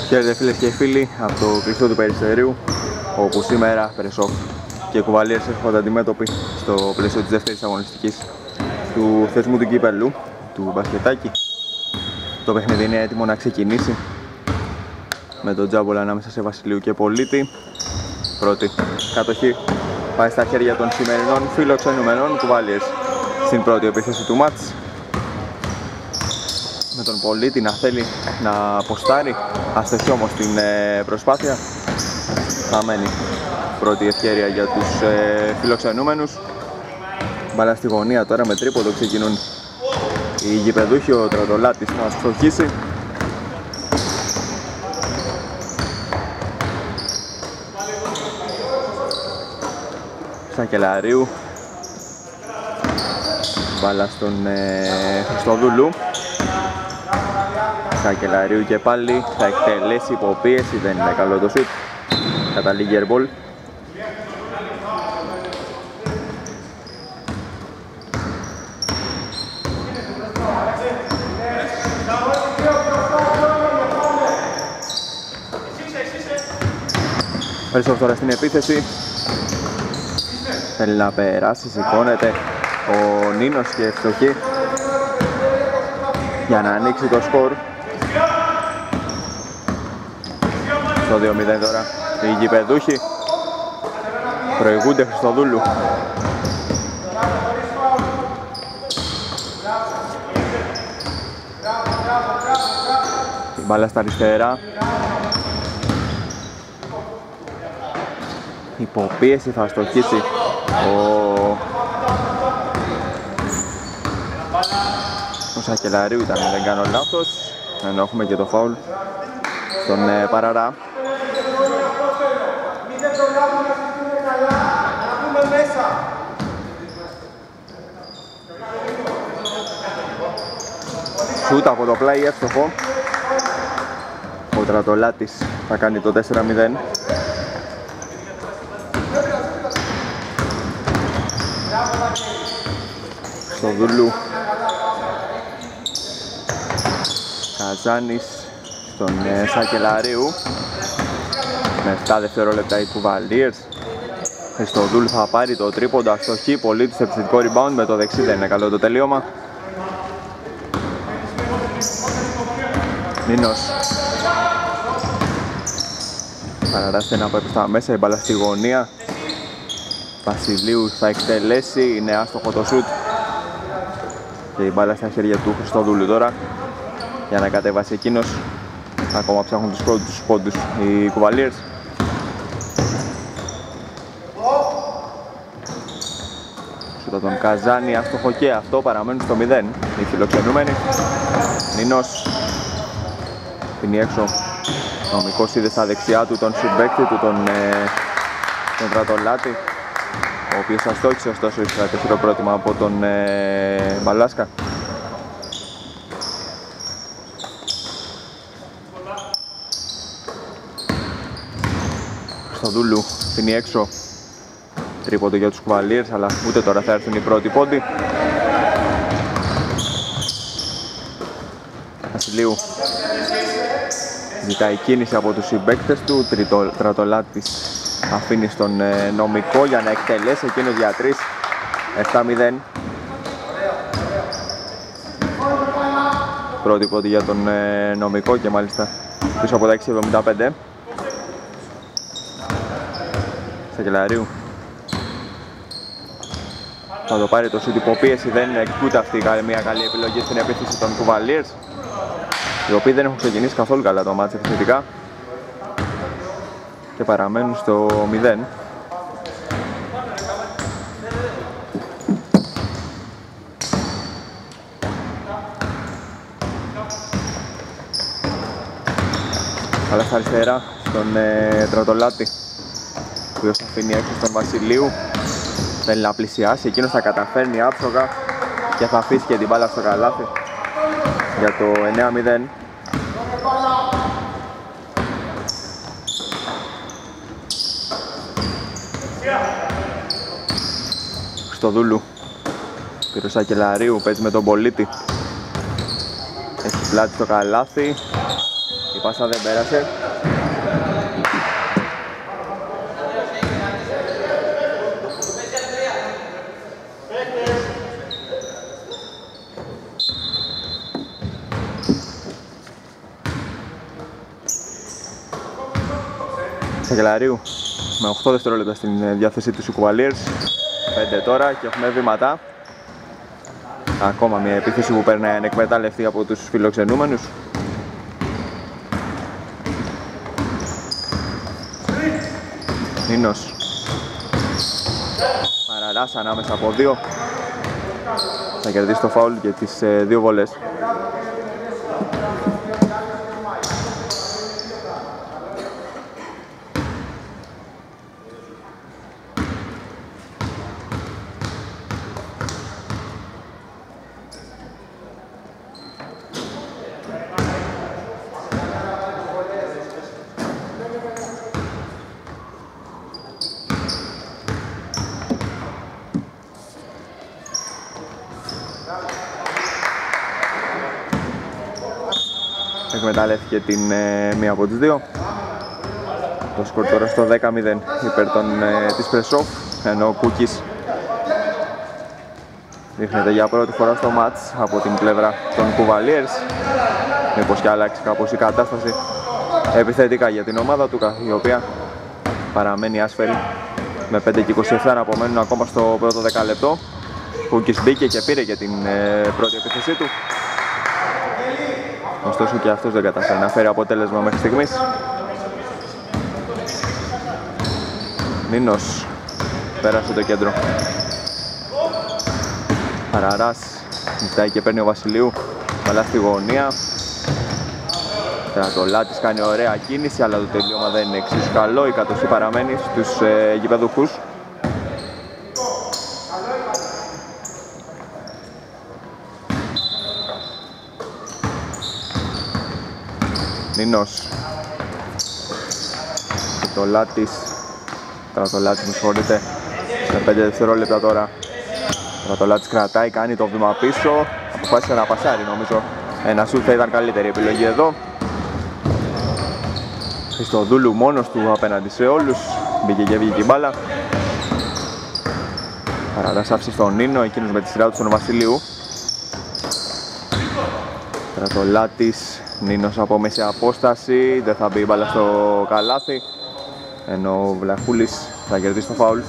Χαίρετε φίλες και φίλοι από το κλειστό του Περιστερίου, όπου σήμερα Πρεσόφ και Κουβαλίες έρχονται αντιμέτωποι στο πλαίσιο της δεύτερης αγωνιστικής του θεσμού του κύπελλου, του μπασκετάκι. Το παιχνίδι είναι έτοιμο να ξεκινήσει με τον τζάμπολα ανάμεσα σε Βασιλείου και Πολίτη. Πρώτη κατοχή πάει στα χέρια των σημερινών φιλοξενουμένων Κουβαλίες στην πρώτη επίθεση του μάτς, με τον Πολίτη να θέλει να αποστάρει, αστοχή όμως την προσπάθεια. Θα μένει πρώτη ευκαιρία για τους φιλοξενούμενους. Μπάλα στη γωνία τώρα με τρίποντο ξεκινούν οι γηπεδούχοι. Ο Τρατολάτης θα στοχίσει. Σακελαρίου, μπάλα στον Χριστοδούλου. Σακελαρίου και πάλι θα εκτελέσει υποπίεση, δεν είναι καλό το σουτ, καταλήγει airball. Περισσότερο τώρα στην επίθεση, θέλει να περάσει, σηκώνεται ο Νίνος και ευστοχή για να ανοίξει το σκορ. Στο 2-0 τώρα οι γηπεδούχοι προηγούνται Χριστοδούλου. Η μπάλα στα αριστερά, υποπίεση, θα στοχίσει ο Σακελαρίου, ήταν, δεν κάνω λάθος, ενώ έχουμε και το φάουλ στον Παραρά. Σούτ από το πλάι, εύστοχο. Ο Τρατολάτης θα κάνει το 4-0. Στο Δούλου, Καζάνης στον Σακελαρίου. Με 7 δευτερόλεπτα οι Κουβαλίες. Χριστοδούλου θα πάρει το τρίποντο, αστοχή, πολύ στο επιθετικό rebound με το δεξί, δεν είναι καλό το τελείωμα. Νίνος παραράσει ένα από τα μέσα, η μπάλα στη γωνία. Βασιλείου θα εκτελέσει, είναι άστοχο το σουτ και η μπάλα στα χέρια του Χριστοδούλου τώρα για να κατέβασει εκείνος. Ακόμα ψάχνουν τους πρώτους πόντους οι Κουβαλίες. Σούτα τον Καζάνη, άστοχο και αυτό, παραμένουν στο 0 οι φιλοξενούμενοι. Νίνος πίνει έξω, νομικός είδε στα δεξιά του τον συμπαίκτη του, τον Τρατολάτη, ο οποίος αστόχησε, ωστόσο είχε το χειροκρότημα από τον Μπαλάσκα. Στο Δούλου πίνει έξω, τρίποντο για τους Κουβαλίες, αλλά ούτε τώρα θα έρθουν οι πρώτοι πόντοι. Βασιλείου ζητάει κίνηση από τους συμπαίκτες του, Τρατολάτης αφήνει στον νομικό για να εκτελέσει εκείνος για 3, 7-0. Πρώτη πόντι για τον νομικό και μάλιστα πίσω από τα 6-75. Σακελαρίου θα το πάρει το σούτ, υποπίεση, δεν είναι ούτε αυτή μια καλή επιλογή στην επίθεση των Κουβαλίες, οι οποίοι δεν έχουν ξεκινήσει καθόλου καλά το μάτς επιθετικά και παραμένουν στο 0. Αλλά στα αριστερά στον Τρατολάτη, ο οποίος θα αφήνει έξω στον Βασιλείου. Θέλει να πλησιάσει, εκείνος θα καταφέρνει άψογα και θα αφήσει και την μπάλα στο καλάθι για το 9-0. Στο Δούλου, ο Σακελαρίου παίζει με τον Πολίτη. Έχει πλάτη στο καλάθι. Η πάσα δεν πέρασε. Σακελαρίου με 8 δευτερόλεπτα στην διάθεσή του οι Cavaliers. 5 τώρα και έχουμε βήματα. Ακόμα μια επίθεση που παίρνει ανεκμετάλλευτη από τους φιλοξενούμενους. Νίνος. Παραράς ανάμεσα από δύο. Θα κερδίσει το φάουλ για τις δύο βολές. Εκμεταλλεύτηκε την μία από τις δύο. Το σκορ τώρα στο 10-0 υπέρ της Πρεσόφ, ενώ ο Κούκης ρίχνεται για πρώτη φορά στο μάτς από την πλευρά των Cavaliers. Μήπως και αλλάξει κάπως η κατάσταση επιθετικά για την ομάδα του, η οποία παραμένει άσφαιρη με 5 και 27 να απομένουν ακόμα στο πρώτο δεκαλεπτό. Κούκης μπήκε και πήρε και την πρώτη επίθεσή του. Ωστόσο και αυτός δεν καταφέρει να φέρει αποτέλεσμα μέχρι στιγμής. Νίνος πέρασε το κέντρο. Παραράς ζητάει και παίρνει ο Βασιλείου. Καλά στη γωνία. Τερατολάτης κάνει ωραία κίνηση, αλλά το τελείωμα δεν είναι εξίσου καλό. Η κατοχή παραμένει στους γηπεδούχους. Νίνος. Τερατολάτης με συγχωρείτε. Σε 5 δευτερόλεπτα τώρα. Τερατολάτης κρατάει, κάνει το βήμα πίσω. Αποφάσισε να πασάρει, νομίζω. Ένα σουτ θα ήταν καλύτερη επιλογή εδώ. Χριστοδούλου μόνος του απέναντι σε όλους. Μπήκε και βγήκε η μπάλα. Παραδάς άφησε στον Νίνο, εκείνος με τη σειρά του στον Βασιλείου. Τερατολάτης. Νίνος από μέση απόσταση, δεν θα μπει η μπάλα στο καλάθι, ενώ ο Βλαχούλης θα κερδίσει το φάουλ.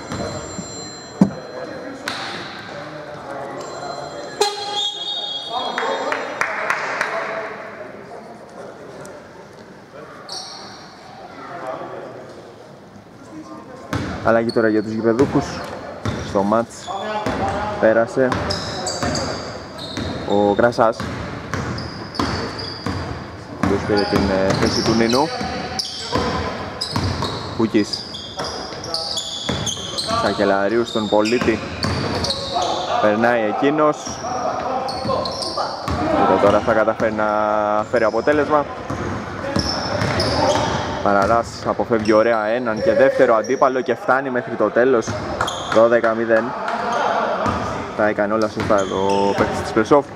Αλλαγή τώρα για τους γηπεδούχους. Στο μάτς πέρασε ο Κρασάς, που πήρε την θέση του Νίνου. Κούκης. Σακελαρίου στον Πολίτη. Περνάει εκείνος. Και τώρα θα καταφέρει να φέρει αποτέλεσμα. Παραράς αποφεύγει ωραία έναν και δεύτερο αντίπαλο και φτάνει μέχρι το τέλος. 12-0. Τα έκανε όλα σωστά ο παίκτης της Πρεσόφ.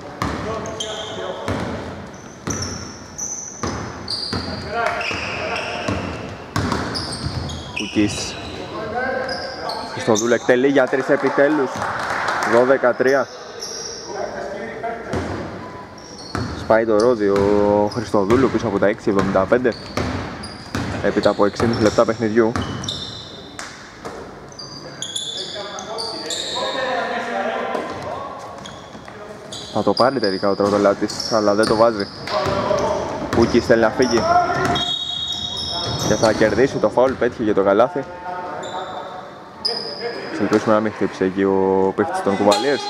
Κούκης. Χριστοδούλου εκτελεί για 3 επιτέλους. 12-3. Σπάει το ρόδι ο Χριστοδούλου πίσω από τα 6-75. Έπειτα από 6,5 λεπτά παιχνιδιού. Θα το πάρει τελικά ο Τερατολάτης, αλλά δεν το βάζει. Κούκης θέλει να φύγει και θα κερδίσει το φάουλ, πέτυχε για το καλάθι. Ελπίσουμε να μην χτύπησε εκεί ο παίκτης των Cavaliers.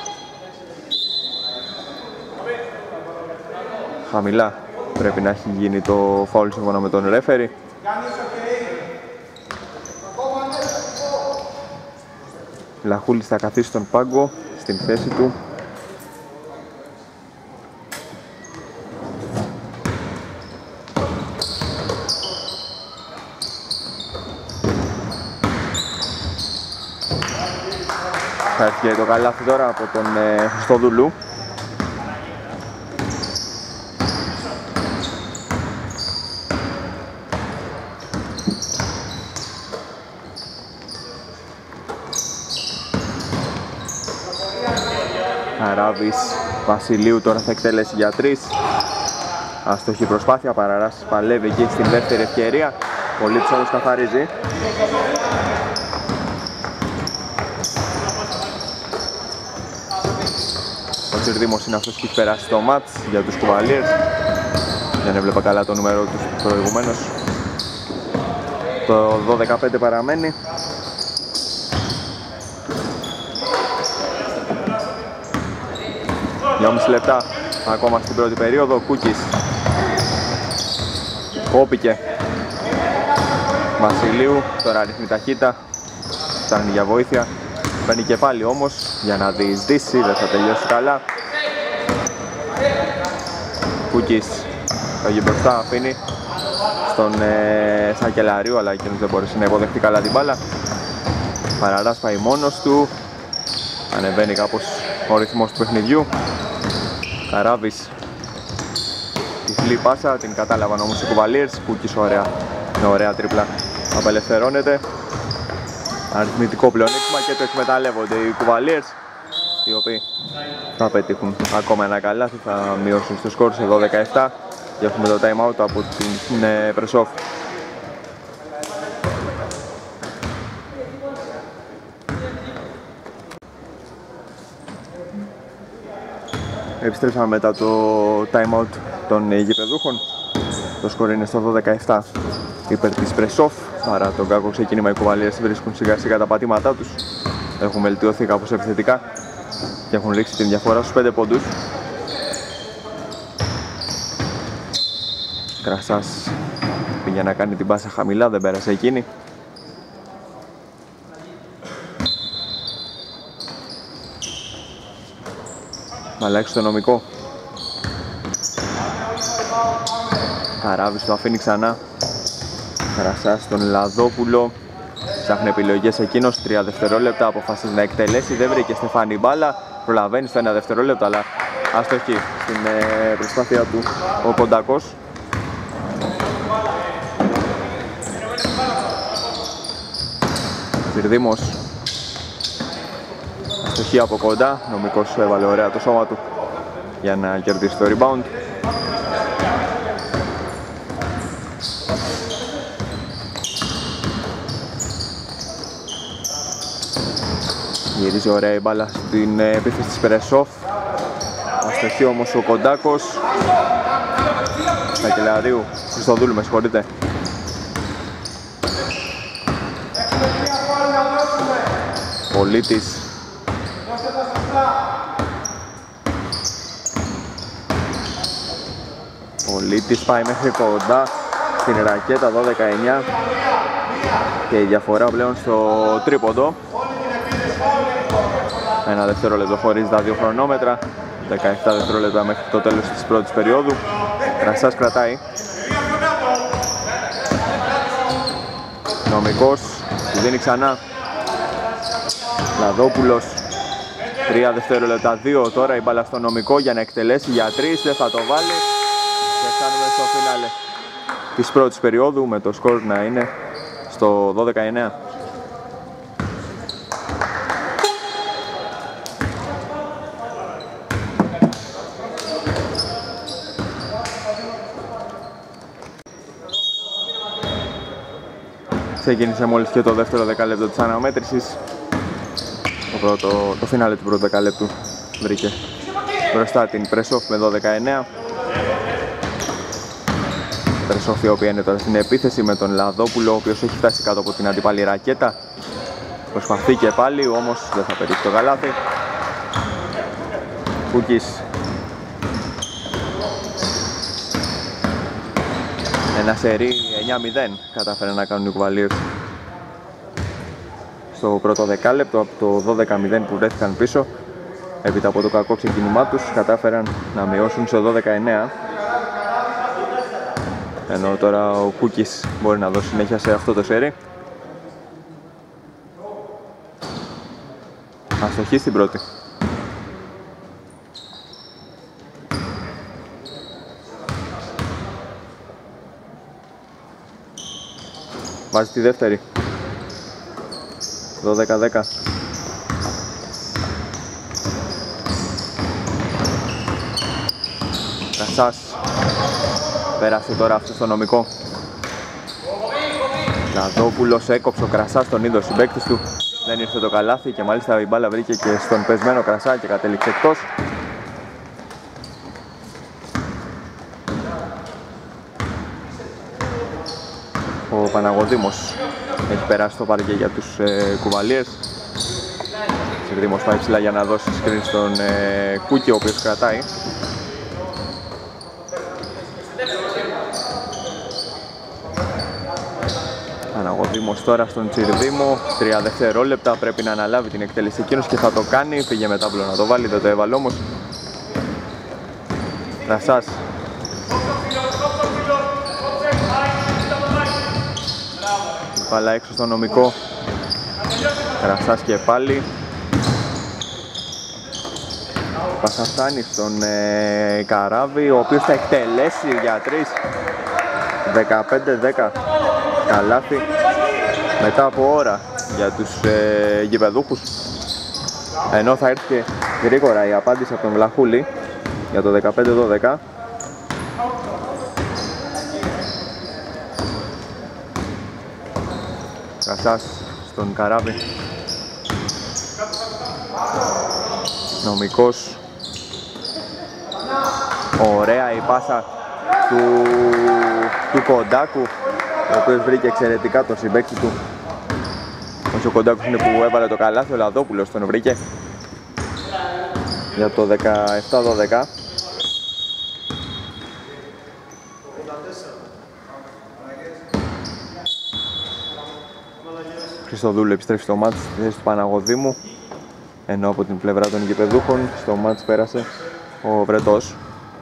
Χαμηλά πρέπει να έχει γίνει το φάουλ σύμφωνα με τον ρέφερι. Λαχούλης θα καθίσει στον πάγκο στην θέση του. Θα έρθει το καλάθι τώρα από τον Χριστοδούλου. Καράβης Βασιλείου τώρα θα εκτελέσει για 3. Αστοχή προσπάθεια, Παραράς παλεύει εκεί στην δεύτερη ευκαιρία. Πολίτης όμως καθαρίζει. Ο Τσιρδήμος είναι αυτός που έχει περάσει το μάτς για τους Κουβαλίρς. Δεν έβλεπα καλά το νούμερο του προηγουμένως. Το 12-5 παραμένει. Για 2,5 λεπτά ακόμα στην πρώτη περίοδο. Κούκης κόπηκε Βασιλείου, τώρα ρίχνει ταχύτητα, φτάνει για βοήθεια. Παίρνει και πάλι όμως για να διεισδύσει, δεν θα τελειώσει καλά. Κούκης φεύγει μπροστά, αφήνει στον Σακελαρίου, αλλά εκείνος δεν μπορούσε να υποδεχτεί καλά την μπάλα. Παραράς πάει μόνος του, ανεβαίνει κάπως ο ρυθμός του παιχνιδιού. Καράβης τυφλή πάσα, την κατάλαβαν όμως οι Κουβαλίρς. Κούκης ωραία, με ωραία τρίπλα απελευθερώνεται. Αριθμητικό πλεονέκτημα και το εκμεταλλεύονται οι Κουβαλίρς, οι οποίοι θα πετύχουν ακόμα ένα καλάθι, θα μειώσουν στο σκορ σε 12-17 και έχουμε το time out από την Πρεσόφ. Επιστρέψαμε μετά το time out των γηπεδούχων. Το σκορ είναι στο 12-17 υπέρ της Πρεσόφ. Παρά τον κακό ξεκίνημα οι Κουβαλίρς βρίσκουν σιγά σιγά τα πατήματά τους. Έχουν βελτιωθεί κάπως επιθετικά και έχουν ρίξει την διαφορά στους 5 πόντους. Κρασάς πήγε να κάνει την πάσα χαμηλά, δεν πέρασε εκείνη. Θα αλλάξει το νομικό. Καράβης το αφήνει ξανά. Κρασάς στον Λαδόπουλο. Ψάχνει επιλογές εκείνος. 3 δευτερόλεπτα αποφασίζει να εκτελέσει. Δεν βρήκε στεφάνι μπάλα. Προλαβαίνει στο 1 δευτερόλεπτο, αλλά αστοχή στην προσπάθεια του ο Κοντακός. Τσιρδήμος. Αστοχή από κοντά. Νομικός έβαλε ωραία το σώμα του για να κερδίσει το rebound. Γυρίζει ωραία η μπάλα στην επίθεση της Πρεσόφ. Αστοχή όμως ο Κοντάκος. Σακελαρίου, Χριστοδούλου με συγχωρείτε. Πολίτης. Πολίτης πάει μέχρι κοντά στην ρακέτα, 12-9 και η διαφορά πλέον στο τρίποντο. 1 δευτερόλεπτο χωρίς τα 2 χρονόμετρα, 17 δευτερόλεπτα μέχρι το τέλος της πρώτης περίοδου. Κρασάς κρατάει. Νομικός, του δίνει ξανά. Λαδόπουλος, 3 δευτερόλεπτα, 2 τώρα η μπάλα στο Νομικό για να εκτελέσει για 3, δεν θα το βάλει. Και φτάνουμε στο φινάλε της πρώτης περίοδου με το σκορ να είναι στο 12-9. Ξεκίνησε μόλις και το δεύτερο δεκάλεπτο της αναμέτρησης. Το φινάλε του πρώτου δεκαλέπτου βρήκε μπροστά την Πρεσόφ με 12-9. Πρεσόφ η οποία είναι τώρα στην επίθεση με τον Λαδόπουλο, ο οποίος έχει φτάσει κάτω από την αντίπαλη ρακέτα. Προσπαθεί και πάλι, όμως δεν θα πετύχει το καλάθι. Κούκης. Ένα σερί 9-0 κατάφερε να κάνουν οι Κουβαλίρς στο πρώτο δεκάλεπτο. Από το 12-0 που βρέθηκαν πίσω, έπειτα από το κακό ξεκίνημά τους, κατάφεραν να μειώσουν σε 12-9. Ενώ τώρα ο Κούκης μπορεί να δώσει συνέχεια σε αυτό το σερί. Αστοχή στην πρώτη. Βάζει τη δεύτερη. 12-10. Κρασάς. Πέρασε τώρα αυτό στο νομικό. Λαδόπουλος έκοψε ο Κρασάς, τον είδε ο συμπαίκτης του. Δεν ήρθε το καλάθι και μάλιστα η μπάλα βρήκε και στον πεσμένο Κρασά και κατέληξε εκτός. Ο Παναγωδήμος έχει περάσει το παρκέ για τους κουβαλίες. Συρδήμος πάει ψηλά για να δώσει screen στον Κούκη, ο οποίος κρατάει. Παναγωδήμος τώρα στον Τσιρδήμο, 3 δευτερόλεπτα, πρέπει να αναλάβει την εκτέλεση εκείνος και θα το κάνει. Πήγε με τάμπλο να το βάλει, δεν το έβαλε όμως. Κρασάς. Πάλα έξω στο νομικό. Κρασάς και πάλι. Πάσα φτάνει στον Καράβη, ο οποίος θα εκτελέσει για 3. 15-10 καλάθι μετά από ώρα για τους γηπεδούχους, ενώ θα έρθει και γρήγορα η απάντηση από τον Βλαχούλη για το 15-12. Κρασάς στον Καράβη. Νομικός. Ωραία η πάσα του Κοντάκου, ο οποίος βρήκε εξαιρετικά τον συμπαίκτη του. Όσο ο Κοντάκος είναι που έβαλε το καλάθι, ο Λαδόπουλος τον βρήκε για το 17-12. Χριστοδούλου επιστρέφει στο μάτς στη θέση του Παναγωδήμου, ενώ από την πλευρά των γηπεδούχων στο μάτς πέρασε ο Βρετός.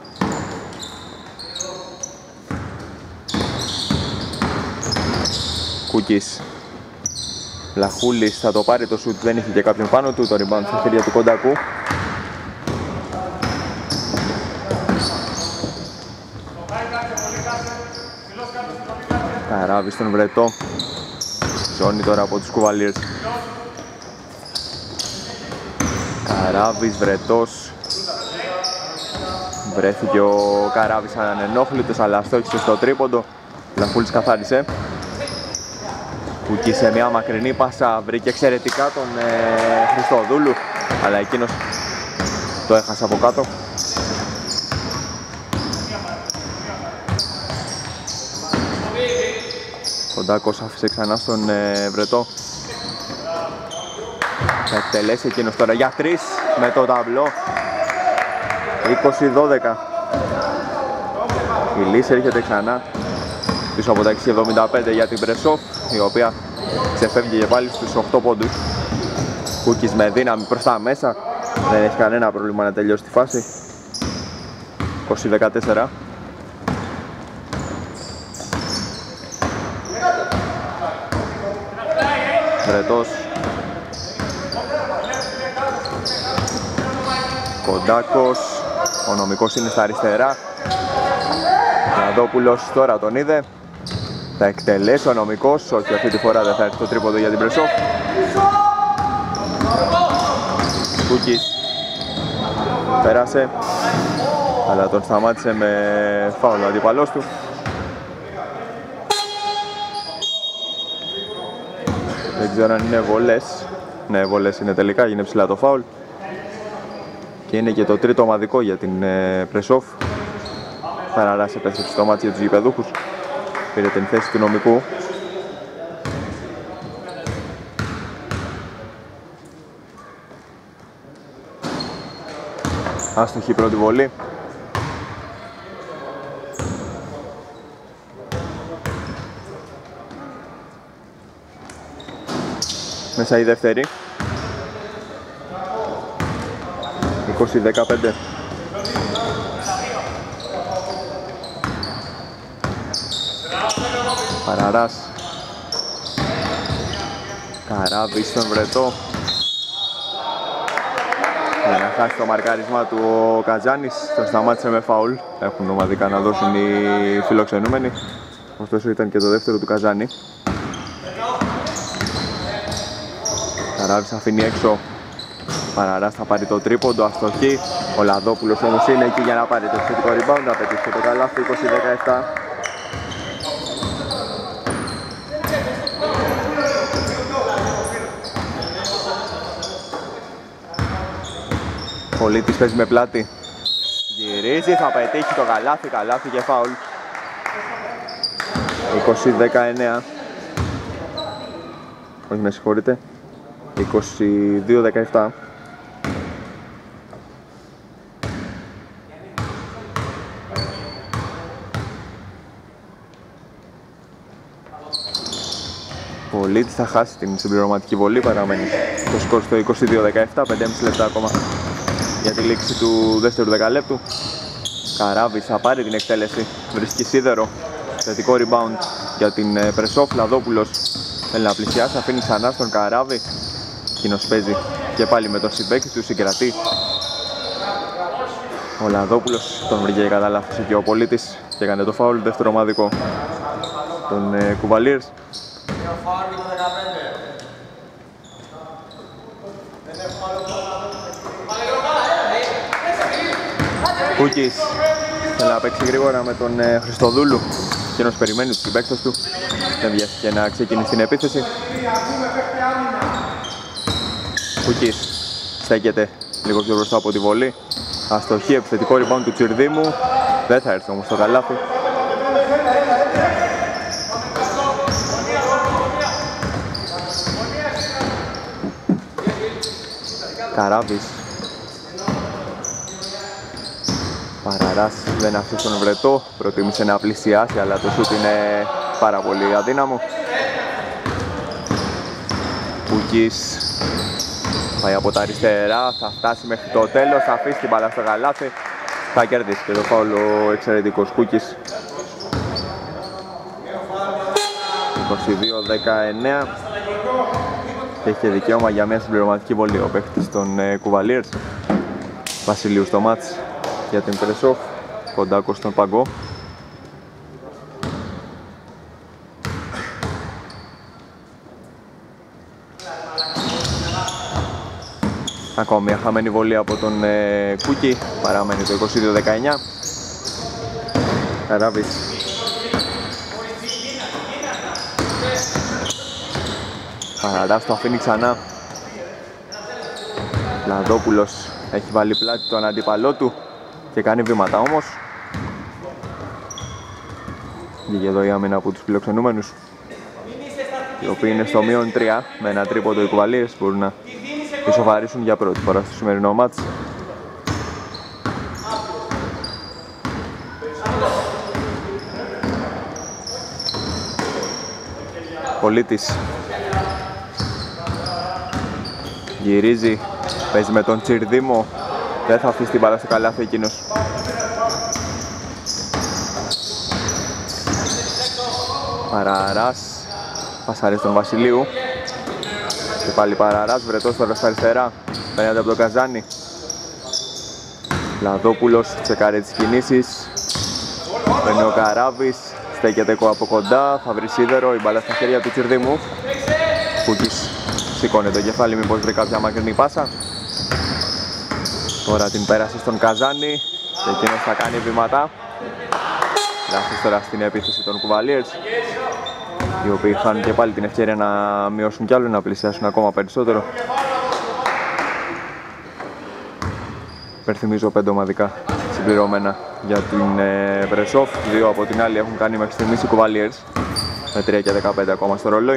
Κούκης. Βλαχούλης θα το πάρει το σουτ, δεν είχε και κάποιον πάνω του, το rebound στα χέρια του Κοντάκου. Καράβη στον Βρετό. Ζώνη τώρα από τους Κουβαλίρς. Καράβης, Βρετός. Βρέθηκε ο Καράβης ανενόχλητος, αλλά στόχισε στο τρίποντο. Βλαχούλης καθάρισε. Κούκη σε μια μακρινή πάσα βρήκε εξαιρετικά τον Χριστοδούλου, αλλά εκείνος το έχασε από κάτω. Κοντάκος άφησε ξανά στον Βρετό. Θα εκτελέσει εκείνος τώρα για 3 με το ταμπλό. 20-12. Η λύση έρχεται ξανά πίσω από τα 6.75 για την Πρεσόφ, η οποία ξεφεύγει και πάλι στους 8 πόντους. Κούκης με δύναμη προς τα μέσα, δεν έχει κανένα πρόβλημα να τελειώσει τη φάση. 20-14. Βρετός. Κοντάκος. Ο νομικός είναι στα αριστερά. Ναδόπουλος τώρα τον είδε. Θα εκτελέσει ο νομικός, όχι αυτή τη φορά δεν θα έρθει το τρίποντο για την Πρεσόφ. Κούκης πέρασε, αλλά τον σταμάτησε με φάουλ ο αντίπαλός του. Δεν ξέρω αν είναι βολές. Ναι, βολές είναι τελικά, είναι ψηλά το φάουλ. Και είναι και το τρίτο ομαδικό για την Πρεσόφ. Παραράς επέστρεψε στο μάτι για τους γηπεδούχους. Πήρε την θέση του νομικού. Άστοχη η πρώτη βολή. Μέσα η δεύτερη. 20-15. Παραράς. Καράβη στον Βρετό. Για να χάσει το μαρκάρισμα του ο Κατζάνης, τον σταμάτησε με φαουλ. Έχουν ομαδικά να δώσουν οι φιλοξενούμενοι. Ωστόσο ήταν και το δεύτερο του Καζάνη. Καράβης αφήνει έξω. Παραράς θα πάρει το τρίποντο, αστοχή. Ο Λαδόπουλος όμως είναι εκεί για να πάρει το επιθετικό rebound, να πετύχει το καλάθι, 20-17. Πολίτης παίζει με πλάτη. Γυρίζει, θα πετύχει το καλάθι και φάουλ. 20-19. Όχι, με συγχωρείτε. 22-17. Πολίτης θα χάσει την συμπληρωματική βολή, παραμένει το σκορ στο 22-17, 5,5 λεπτά ακόμα για τη λήξη του δεύτερου δεκαλέπτου. Καράβης θα πάρει την εκτέλεση, βρίσκει σίδερο, θετικό rebound για την Πρεσόφ. Λαδόπουλος θέλει να πλησιάσει, αφήνει ξανά στον Καράβη. Εκείνος παίζει και πάλι με τον συμπαίκτη του, συγκρατεί. Ο Λαδόπουλος τον βρήκε κατά λάθος και ο Πολίτης και έκανε το φάουλ, δεύτερο ομαδικό των Κουβαλίρς. Κούκης θέλει να παίξει γρήγορα με τον Χριστοδούλου. Εκείνος περιμένει τους συμπαίκτες του, δεν βιάστηκε να ξεκινήσει την επίθεση. Κούκης στέκεται λίγο πιο μπροστά από τη βολή. Αστοχή, επιθετικό rebound του Τσιρδίμου. Δεν θα έρθει όμως το καλάθι. Καράβης. Παραράς δεν αφήσει τον βρετό, προτίμησε να πλησιάσει, αλλά το σούτ είναι πάρα πολύ αδύναμο. Κούκης πάει από τα αριστερά, θα φτάσει μέχρι το τέλος, θα αφήσει την μπάλα στο καλάθι. Θα κερδίσει και το φάουλ ο εξαιρετικός Κούκης. 22-19 και έχει δικαίωμα για μια συμπληρωματική βολή ο παίκτης των Κουβαλίρς. Βασιλείου στο μάτς για την Πρεσόφ, Κοντάκος στον Παγκό. Ακόμα μια χαμένη βολή από τον Κούκη, παραμένει το 22-19. Καράβης. Παραράς το αφήνει ξανά. Λαδόπουλος έχει βάλει πλάτη τον αντίπαλό του και κάνει βήματα όμως. Βγήκε εδώ η άμυνα από τους φιλοξενούμενους, οι οποίοι είναι στο μείον 3 με ένα τρίποντο. Οι Κουβαλίες μπορούν να ισοβαρίσουν για πρώτη φορά στο σημερινό μάτς. Πολίτης γυρίζει, παίζει με τον Τσιρδίμο, δεν θα αφήσει την μπάλα στο καλάθι εκείνος. Παραράς, πασάρει στον Βασιλείου και πάλι Παραράς, βρετός τώρα στα αριστερά, παίρνει από τον Καζάνη. Λαδόπουλος τσεκάρει τις κινήσεις, παίρνει ο Καράβης, στέκεται από κοντά, θα βρει σίδερο, η μπάλα στα χέρια του Τσιρδίμου. Κούκης σηκώνει το κεφάλι, μήπως βρει κάποια μακρινή πάσα. Τώρα την πέρασε στον Καζάνη και εκείνος θα κάνει βήματα. Λάθος τώρα στην επίθεση των Κουβαλίρς, οι οποίοι χάνουν και πάλι την ευκαιρία να μειώσουν κι άλλο, να πλησιάσουν ακόμα περισσότερο. Υπενθυμίζω 5 ομαδικά συμπληρώμενα για την Πρεσόφ. 2 από την άλλη έχουν κάνει μέχρι στιγμής οι Κουβαλίρς, με 3 και 15 ακόμα στο ρολόι.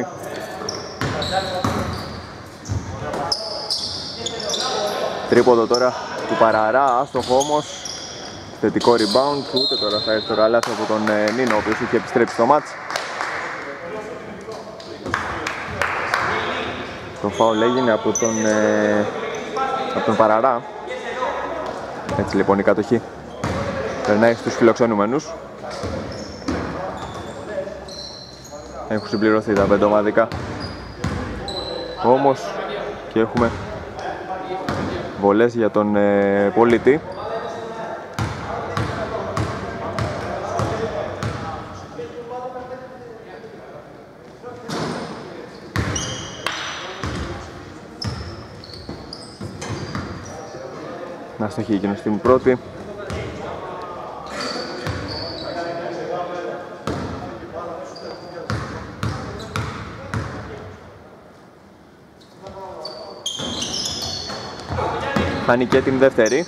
Τρίποντο τώρα του Παραρά, άστοχο όμως. Θετικό rebound, ούτε τώρα θα έρθει το καλάθι από τον Νίνο, ο οποίος είχε επιστρέψει στο μάτς. Το φάουλ έγινε από τον Παραρά. Έτσι λοιπόν η κατοχή περνάει στους φιλοξενούμενους. Έχουν συμπληρωθεί τα 5 ομαδικά. Όμως και έχουμε βολές για τον Πολίτη. Να αστοχή εκείνος στην πρώτη. Χάνει και την δεύτερη.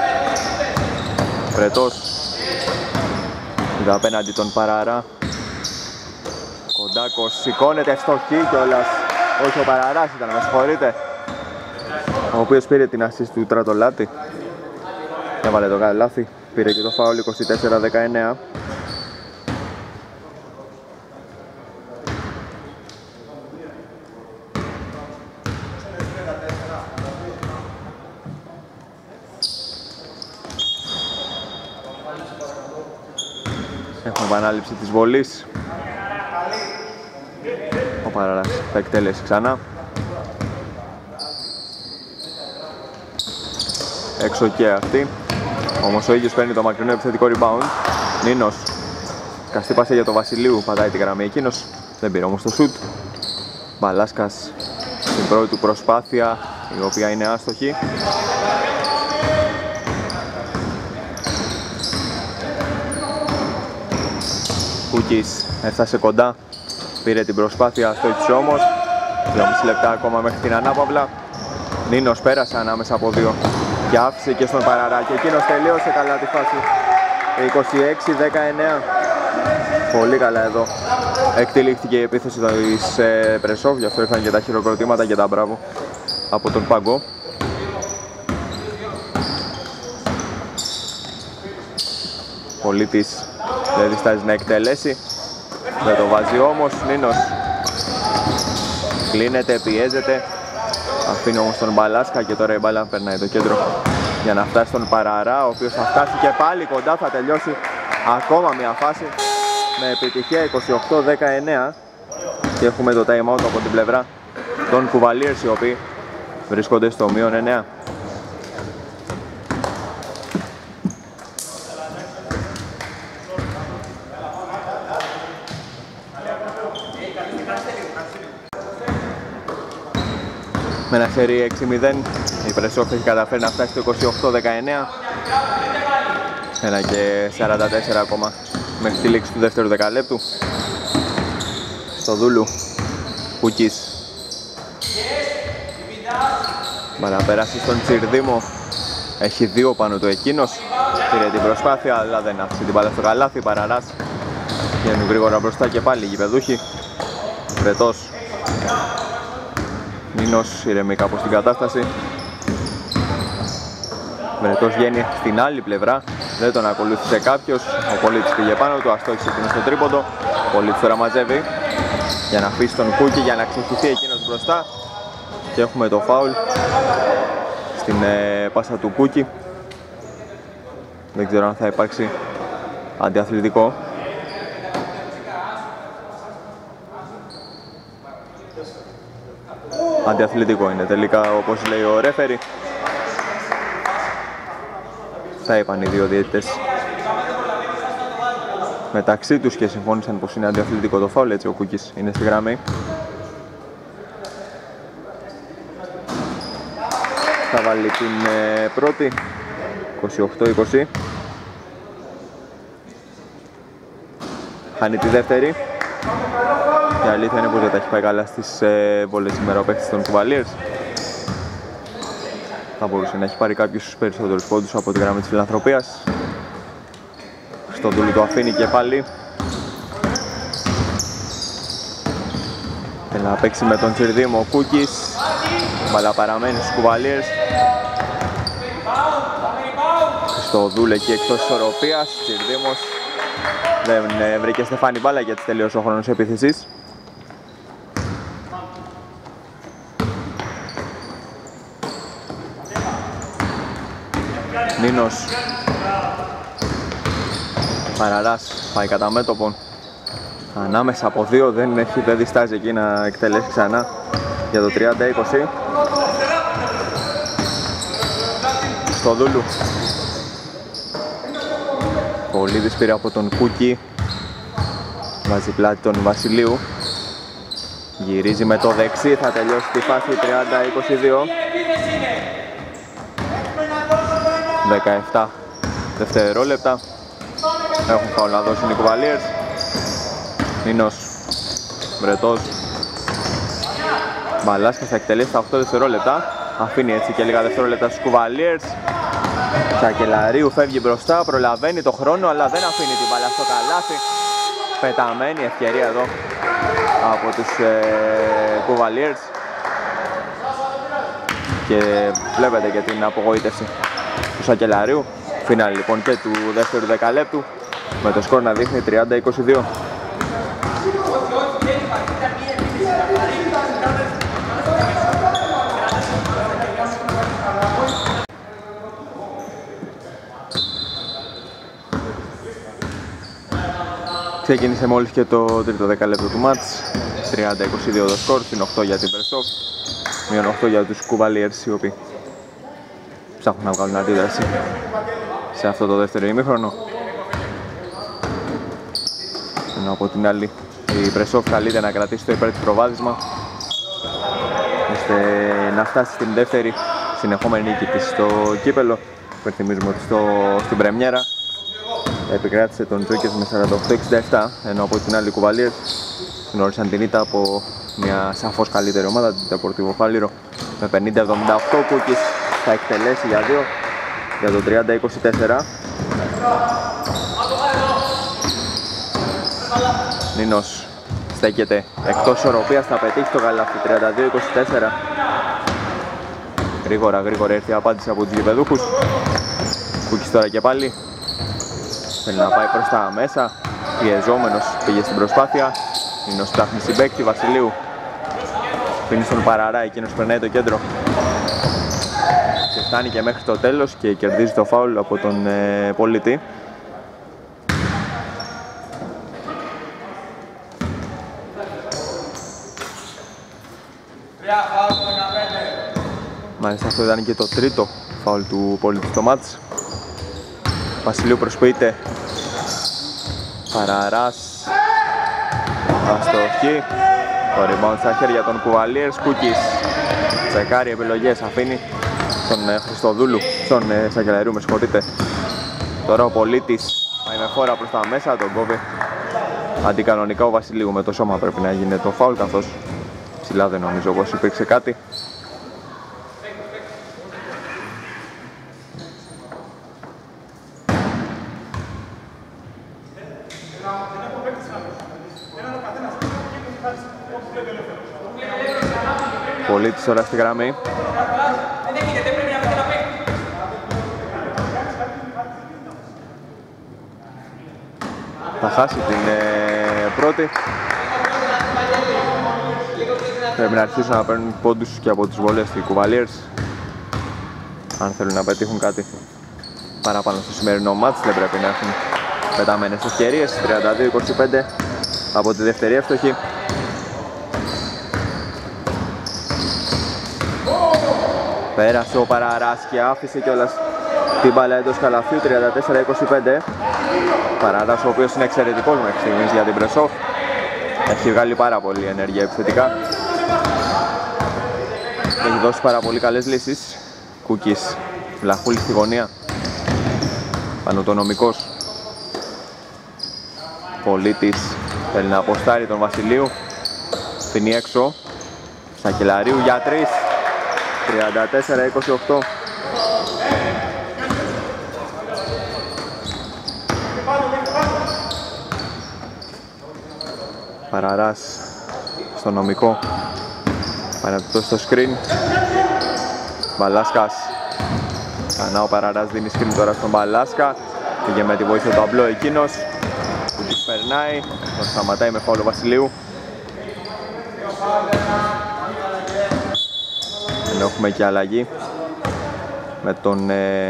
Βρετός είδα απέναντι τον Παραρά. Κοντάκος σηκώνεται αστοχή κιόλας. Όχι, ο Παραράς ήταν, με συγχωρείτε, ο οποίος πήρε την assist του Τρατολάτη. Έβαλε το καλάθι, πήρε και το φάουλ. 24-19. Έχουμε επανάληψη της βολής. Ο Παραράς θα εκτελέσει ξανά. Έξω και αυτή. Όμως ο ίδιος παίρνει το μακρινό επιθετικό rebound. Νίνος. Καστή πάσα για το Βασιλείου. Πατάει τη γραμμή εκείνος. Δεν πήρε όμως το shoot. Μπαλάσκας στην πρώτη του προσπάθεια, η οποία είναι άστοχη. Κούκης έφτασε κοντά. Πήρε την προσπάθεια, αστόχησε όμως. 2,5 λεπτά ακόμα μέχρι την ανάπαυλα. Νίνος πέρασε ανάμεσα από δύο και άφησε και στον Παραρά και εκείνος τελείωσε καλά τη φάση. 26-19. Πολύ καλά εδώ. Εκτελήχθηκε η επίθεση της Πρεσόφ, γι' αυτό ήρθαν και τα χειροκροτήματα και τα μπράβο από τον Παγκό. Πολίτης δεν διστάζει να εκτελέσει. Δεν το βάζει όμως. Νίνος κλείνεται, πιέζεται. Αφήνει όμως τον Μπαλάσκα και τώρα η μπάλα περνάει το κέντρο για να φτάσει στον Παραρά, ο οποίος θα φτάσει και πάλι κοντά, θα τελειώσει ακόμα μια φάση με επιτυχία. 28-19 και έχουμε το time out από την πλευρά των Κουβαλίρς, οι οποίοι βρίσκονται στο μείον 9. Με ένα σερί 6-0 η Πρεσόφ έχει καταφέρει να φτάσει στο 28-19. Ένα και 44 ακόμα μέχρι τη λήξη του δεύτερου δεκαλέπτου. Στο Δούλου Κούκης. Μπαλά πέρασε στον Τσιρδίμο. Έχει δύο πάνω του εκείνος. Πήρε την προσπάθεια αλλά δεν άφησε την μπάλα στο καλάθι. Παραράς βγαίνουν γρήγορα μπροστά και πάλι οι γηπεδούχοι. Βρετός. Νίνος ηρεμεί κάπως την κατάσταση. Βρετός βγαίνει στην άλλη πλευρά. Δεν τον ακολούθησε κάποιος. Ο Πολίτης πήγε πάνω του, αστόχησε εκείνος στο τρίποντο. Ο Πολίτης τώρα μαζεύει για να αφήσει τον Κούκη για να ξεχυθεί εκείνος μπροστά. Και έχουμε το φάουλ στην πάσα του Κούκη. Δεν ξέρω αν θα υπάρξει αντιαθλητικό. Αντιαθλητικό είναι τελικά, όπως λέει ο ρέφερι. Θα είπαν οι δύο διαιτητές μεταξύ τους και συμφώνησαν πως είναι αντιαθλητικό το φάουλ, έτσι ο Κούκης είναι στη γραμμή. Θα βάλει την πρώτη, 28-20. Χάνει τη δεύτερη. Η αλήθεια είναι πως δεν τα έχει πάει καλά στις βόλες σήμερα ο παίκτης των Κουβαλίρς. Θα μπορούσε να έχει πάρει κάποιους περισσότερους πόντους από τη γραμμή της φιλανθρωπίας. Στον Δούλη το αφήνει και πάλι. Θέλει να παίξει με τον Τσιρδίμο ο Κούκης. Μπαλά παραμένει στους Κουβαλίρς. Στο Δούλη εκεί εκτός ισορροπίας. Τσιρδίμος δεν βρήκε στεφάνι μπάλα γιατί τελείωσε ο χρόνος επίθεσης. Νίνος. Παραράς πάει κατά μέτωπον. Ανάμεσα από δύο δεν διστάζει εκεί να εκτελέσει ξανά για το 30-20. Στο Δούλου. Πολύδης πήρε από τον Κούκη. Βάζει πλάτη τον Βασιλείου. Γυρίζει με το δεξί, θα τελειώσει τη φάση 30-22. 17 δευτερόλεπτα. Έχουν φάουλ να δώσουν οι Κουβαλίερς. Νίνος Βρετός. Μπαλάσκας θα εκτελέσει τα 8 δευτερόλεπτα. Αφήνει έτσι και λίγα δευτερόλεπτα στους Κουβαλίερς. Σακελαρίου φεύγει μπροστά, προλαβαίνει το χρόνο αλλά δεν αφήνει την μπάλα στο καλάθι. Πεταμένη ευκαιρία εδώ από τους Κουβαλίερς. Και βλέπετε και την απογοήτευση του Σακελαρίου. Φινάλι λοιπόν και του δεύτερου δεκαλέπτου με το σκορ να δείχνει 30-22. Ξεκίνησε μόλις και το τρίτο δεκαλέπτο του μάτς. 30-22 το σκορ, συν 8 για την Πρεσόφ, μείον 8 για τους Κουβαλίερς, οι οποίοι ψάχνουν να βγάλουν αντίδραση σε αυτό το δεύτερο ημίχρονο. Ενώ από την άλλη η Πρεσόφ καλείται να κρατήσει το υπέρ της προβάδισμα ώστε να φτάσει στην δεύτερη συνεχόμενη νίκη της στο κύπελο. Υπενθυμίζουμε ότι στην πρεμιέρα επικράτησε τον Τζόκερς με 48-67, ενώ από την άλλη οι Κουβαλίερς γνώρισαν την ήττα από μια σαφώς καλύτερη ομάδα, την Deportivo Fáliro, με 50-78. Κούκης θα εκτελέσει για 2 για το 30-24. Νίνος στέκεται εκτός ισορροπίας, θα πετύχει το καλάθι. 32-24. Γρήγορα ήρθε η απάντηση από τους γηπεδούχους. Κούκης τώρα και πάλι θέλει να πάει προς τα μέσα, πιεζόμενος πήγε στην προσπάθεια. Νίνος ψάχνει συμπαίκτη, Βασιλείου πίνει στον Παραρά, εκείνος περνάει το κέντρο και φτάνει και μέχρι το τέλος και κερδίζει το φάουλ από τον Πολίτη. Μάλιστα αυτό ήταν και το τρίτο φάουλ του Πολίτη στο μάτς. Βασιλείου προσποιείται, Παραράς αστοχή. Το rebound στα χέρια των Κουβαλίερς. Κούκης τσεκάρει επιλογές, αφήνει στον Χριστοδούλου, στον Σακελαρίου, με συγχωρείτε. Τώρα ο Πολίτης πάει με φόρα προς τα μέσα, τον κόβει αντικανονικά ο Βασιλείου. Με το σώμα πρέπει να γίνει το φάουλ, καθώς ψηλά δεν νομίζω πως υπήρξε κάτι. Πολίτης τώρα στη γραμμή. Θα χάσει την πρώτη. Πρέπει να αρχίσουν να παίρνουν πόντους και από τις βολές του Κουβαλίερς αν θέλουν να πετύχουν κάτι παραπάνω στο σημερινό μάτς. Δεν πρέπει να έχουν πεταμένες ευκαιρίες. 32-25 από τη δεύτερη εύστοχη. Πέρασε ο Παραράς και άφησε κιόλας την μπάλα εντός καλαθιού. 34-25. Παραράς, ο οποίος είναι εξαιρετικός μέχρι στιγμής για την Πρεσόφ. Έχει βγάλει πάρα πολύ ενέργεια επιθετικά. Έχει δώσει πάρα πολύ καλές λύσεις. Κούκης, Βλαχούλη στη γωνία. Πανωτονομικός. Πολίτης θέλει να αποστάρει τον Βασιλείου. Φινεί έξω. Σακελαρίου για 3. 34-28. Παραράς στο νομικό. Πανεπιστώ στο screen. Μπαλάσκας. Ξανά ο Παραράς δίνει screen τώρα στον Μπαλάσκα. Πήγε με τη βοήθεια του αμπλό εκείνος. Που της περνάει. Τον σταματάει με φάουλ ο Βασιλείου. Έχουμε και αλλαγή με τον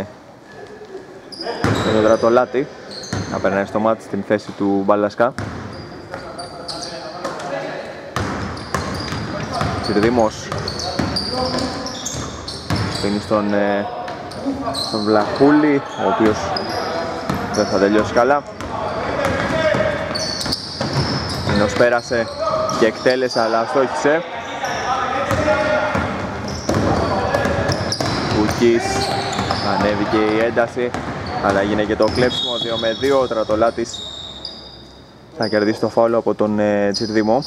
Δρατολάτη να περνάει στο μάτς στην θέση του Μπαλασκά. Τσιρδήμος στείνει στον Βλαχούλη, ο οποίος δεν θα τελειώσει καλά. Νίνος πέρασε και εκτέλεσε, αλλά στόχισε. Κούκης Ανέβηκε η ένταση, αλλά έγινε και το κλέψιμο 2-2. Ο Τρατολάτης θα κερδίσει το φάουλο από τον Τσιρδίμο.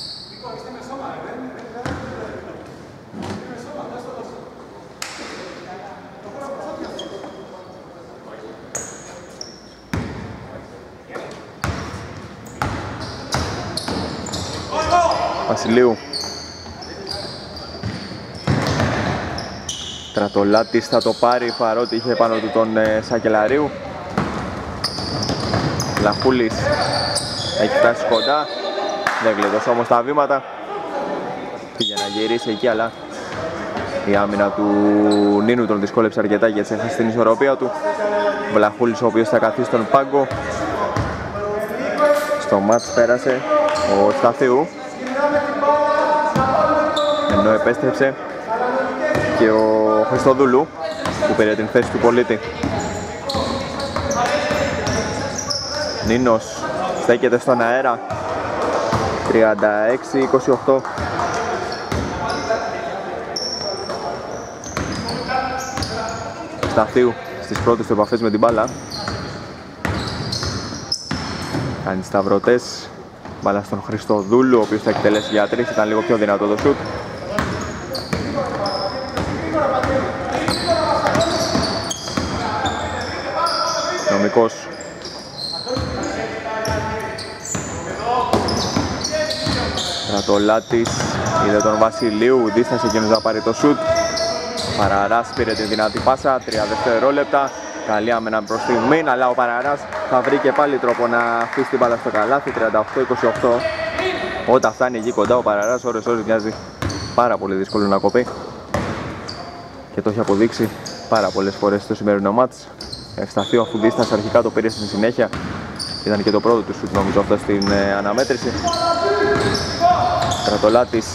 Βασιλείου. Τρατολάτης θα το πάρει παρότι είχε πάνω του τον Σακελαρίου. Λαχούλης έχει φτάσει κοντά, δεν γλιτώσει όμως τα βήματα. Πήγε να γυρίσει εκεί, αλλά η άμυνα του Νίνου τον δυσκόλεψε αρκετά γιατί έχασε την ισορροπία του. Βλαχούλης ο οποίος θα καθίσει στον πάγκο. Στο μάτς πέρασε ο Σταθίου, ενώ επέστρεψε και ο Χριστοδούλου που πήρε την θέση του πολίτη. Νίνος στέκεται στον αέρα, 36-28. Σταθίου στις πρώτες του επαφές με την μπάλα. Κάνει σταυρωτές. Μπάλα στον Χριστοδούλου, ο οποίος θα εκτελέσει για 3, ήταν λίγο πιο δυνατό το σουτ. Νομικός. Τρατολάτης είδε τον Βασιλείου, δίστασε εκείνος να πάρει το σουτ. Παραράς πήρε τη δυνατή πάσα, 3 δευτερόλεπτα. Καλή άμενα προς στιγμήν, αλλά ο Παραράς θα βρει και πάλι τρόπο να αφήσει την μπάλα στο καλάθι, 38-28. Όταν φτάνει εκεί κοντά ο Παραράς ώρες μοιάζει πάρα πολύ δύσκολο να κοπεί. Και το έχει αποδείξει πάρα πολλές φορές στο σημερινό μάτς. Ευσταθείο αφού δίστασε αρχικά το πήρε στη συνέχεια. Ήταν και το πρώτο του σουτ νομίζω αυτό στην αναμέτρηση. Τρατολάτης.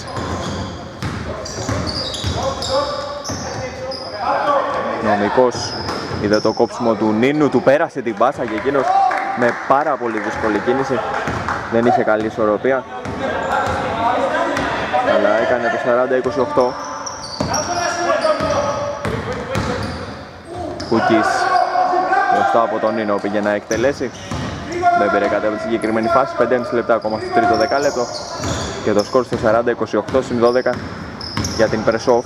Νομικός είδε το κόψιμο του Νίνου, του πέρασε την πάσα και εκείνος με πάρα πολύ δύσκολη κίνηση. Δεν είχε καλή ισορροπία, αλλά έκανε το 40-28. Κούκκις μπροστά από τον Νίνο πήγε να εκτελέσει. Δεν πήρε κάτι από τη συγκεκριμένη φάση. 5,5 λεπτά ακόμα στο τρίτο δεκάλεπτο και το σκορ στο 40-28 συν 12 για την Πρεσόφ.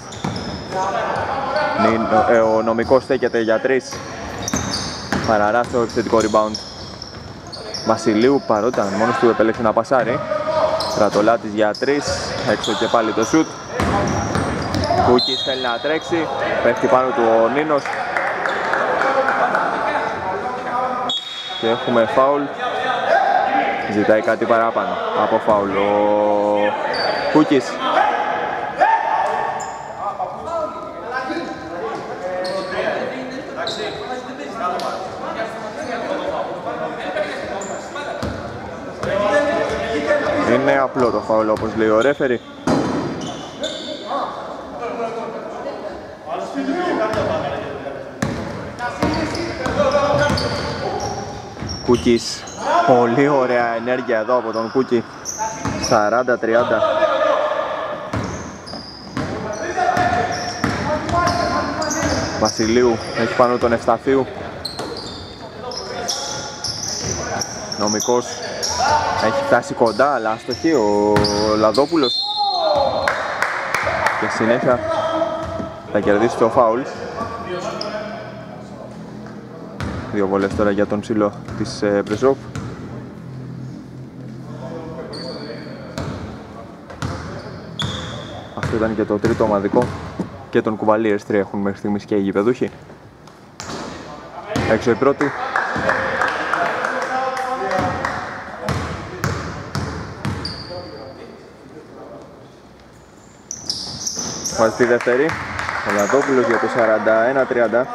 Ο Νομικός στέκεται για 3. Παραρά στο επιθετικό rebound Βασιλείου, παρότι ήταν μόνος του, επέλεξε να πασάρει. Τρατολάτης για 3, έξω και πάλι το σουτ. Κούκκις θέλει να τρέξει, πέφτει πάνω του ο Νίνος και έχουμε φάουλ. Ζητάει κάτι παράπανο από φάουλ ο Κούκκις. Είναι απλό το φάουλ όπως λέει ο ρέφερι. Κούκκις, πολύ ωραία ενέργεια εδώ από τον Κούκκι. 40-30. Βασιλείου έχει πάνω τον Ευσταθίου. Νομικός έχει φτάσει κοντά, αλλά άστοχη ο Λαδόπουλος και συνέχεια θα κερδίσει το φάουλ. 2 βολές τώρα για τον ψηλό της Πρεσόφ. Αυτό ήταν και το τρίτο ομαδικό και τον Κουβαλίερς 3 έχουν μέχρι στιγμής και οι γηπεδούχοι. Έξω η πρώτη. Βάζει τη δεύτερη, ο Λαδόπουλος για το 41-30.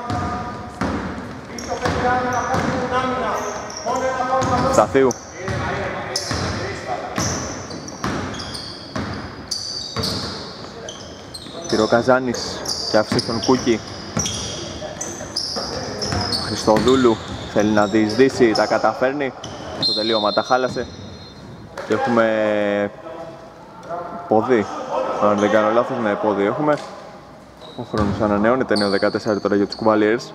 Σταθίου. Κυροκαζάνης και άφησε τον Κούκκι. Χριστοδούλου θέλει να διεισδύσει, τα καταφέρνει. Στο τελείωμα τα χάλασε. Και έχουμε ποδί. Αν δεν κάνω λάθος, ναι, πόδι έχουμε. Ο χρόνος ανανεώνεται, νέο 14 τώρα για τους Κουβαλιέρς.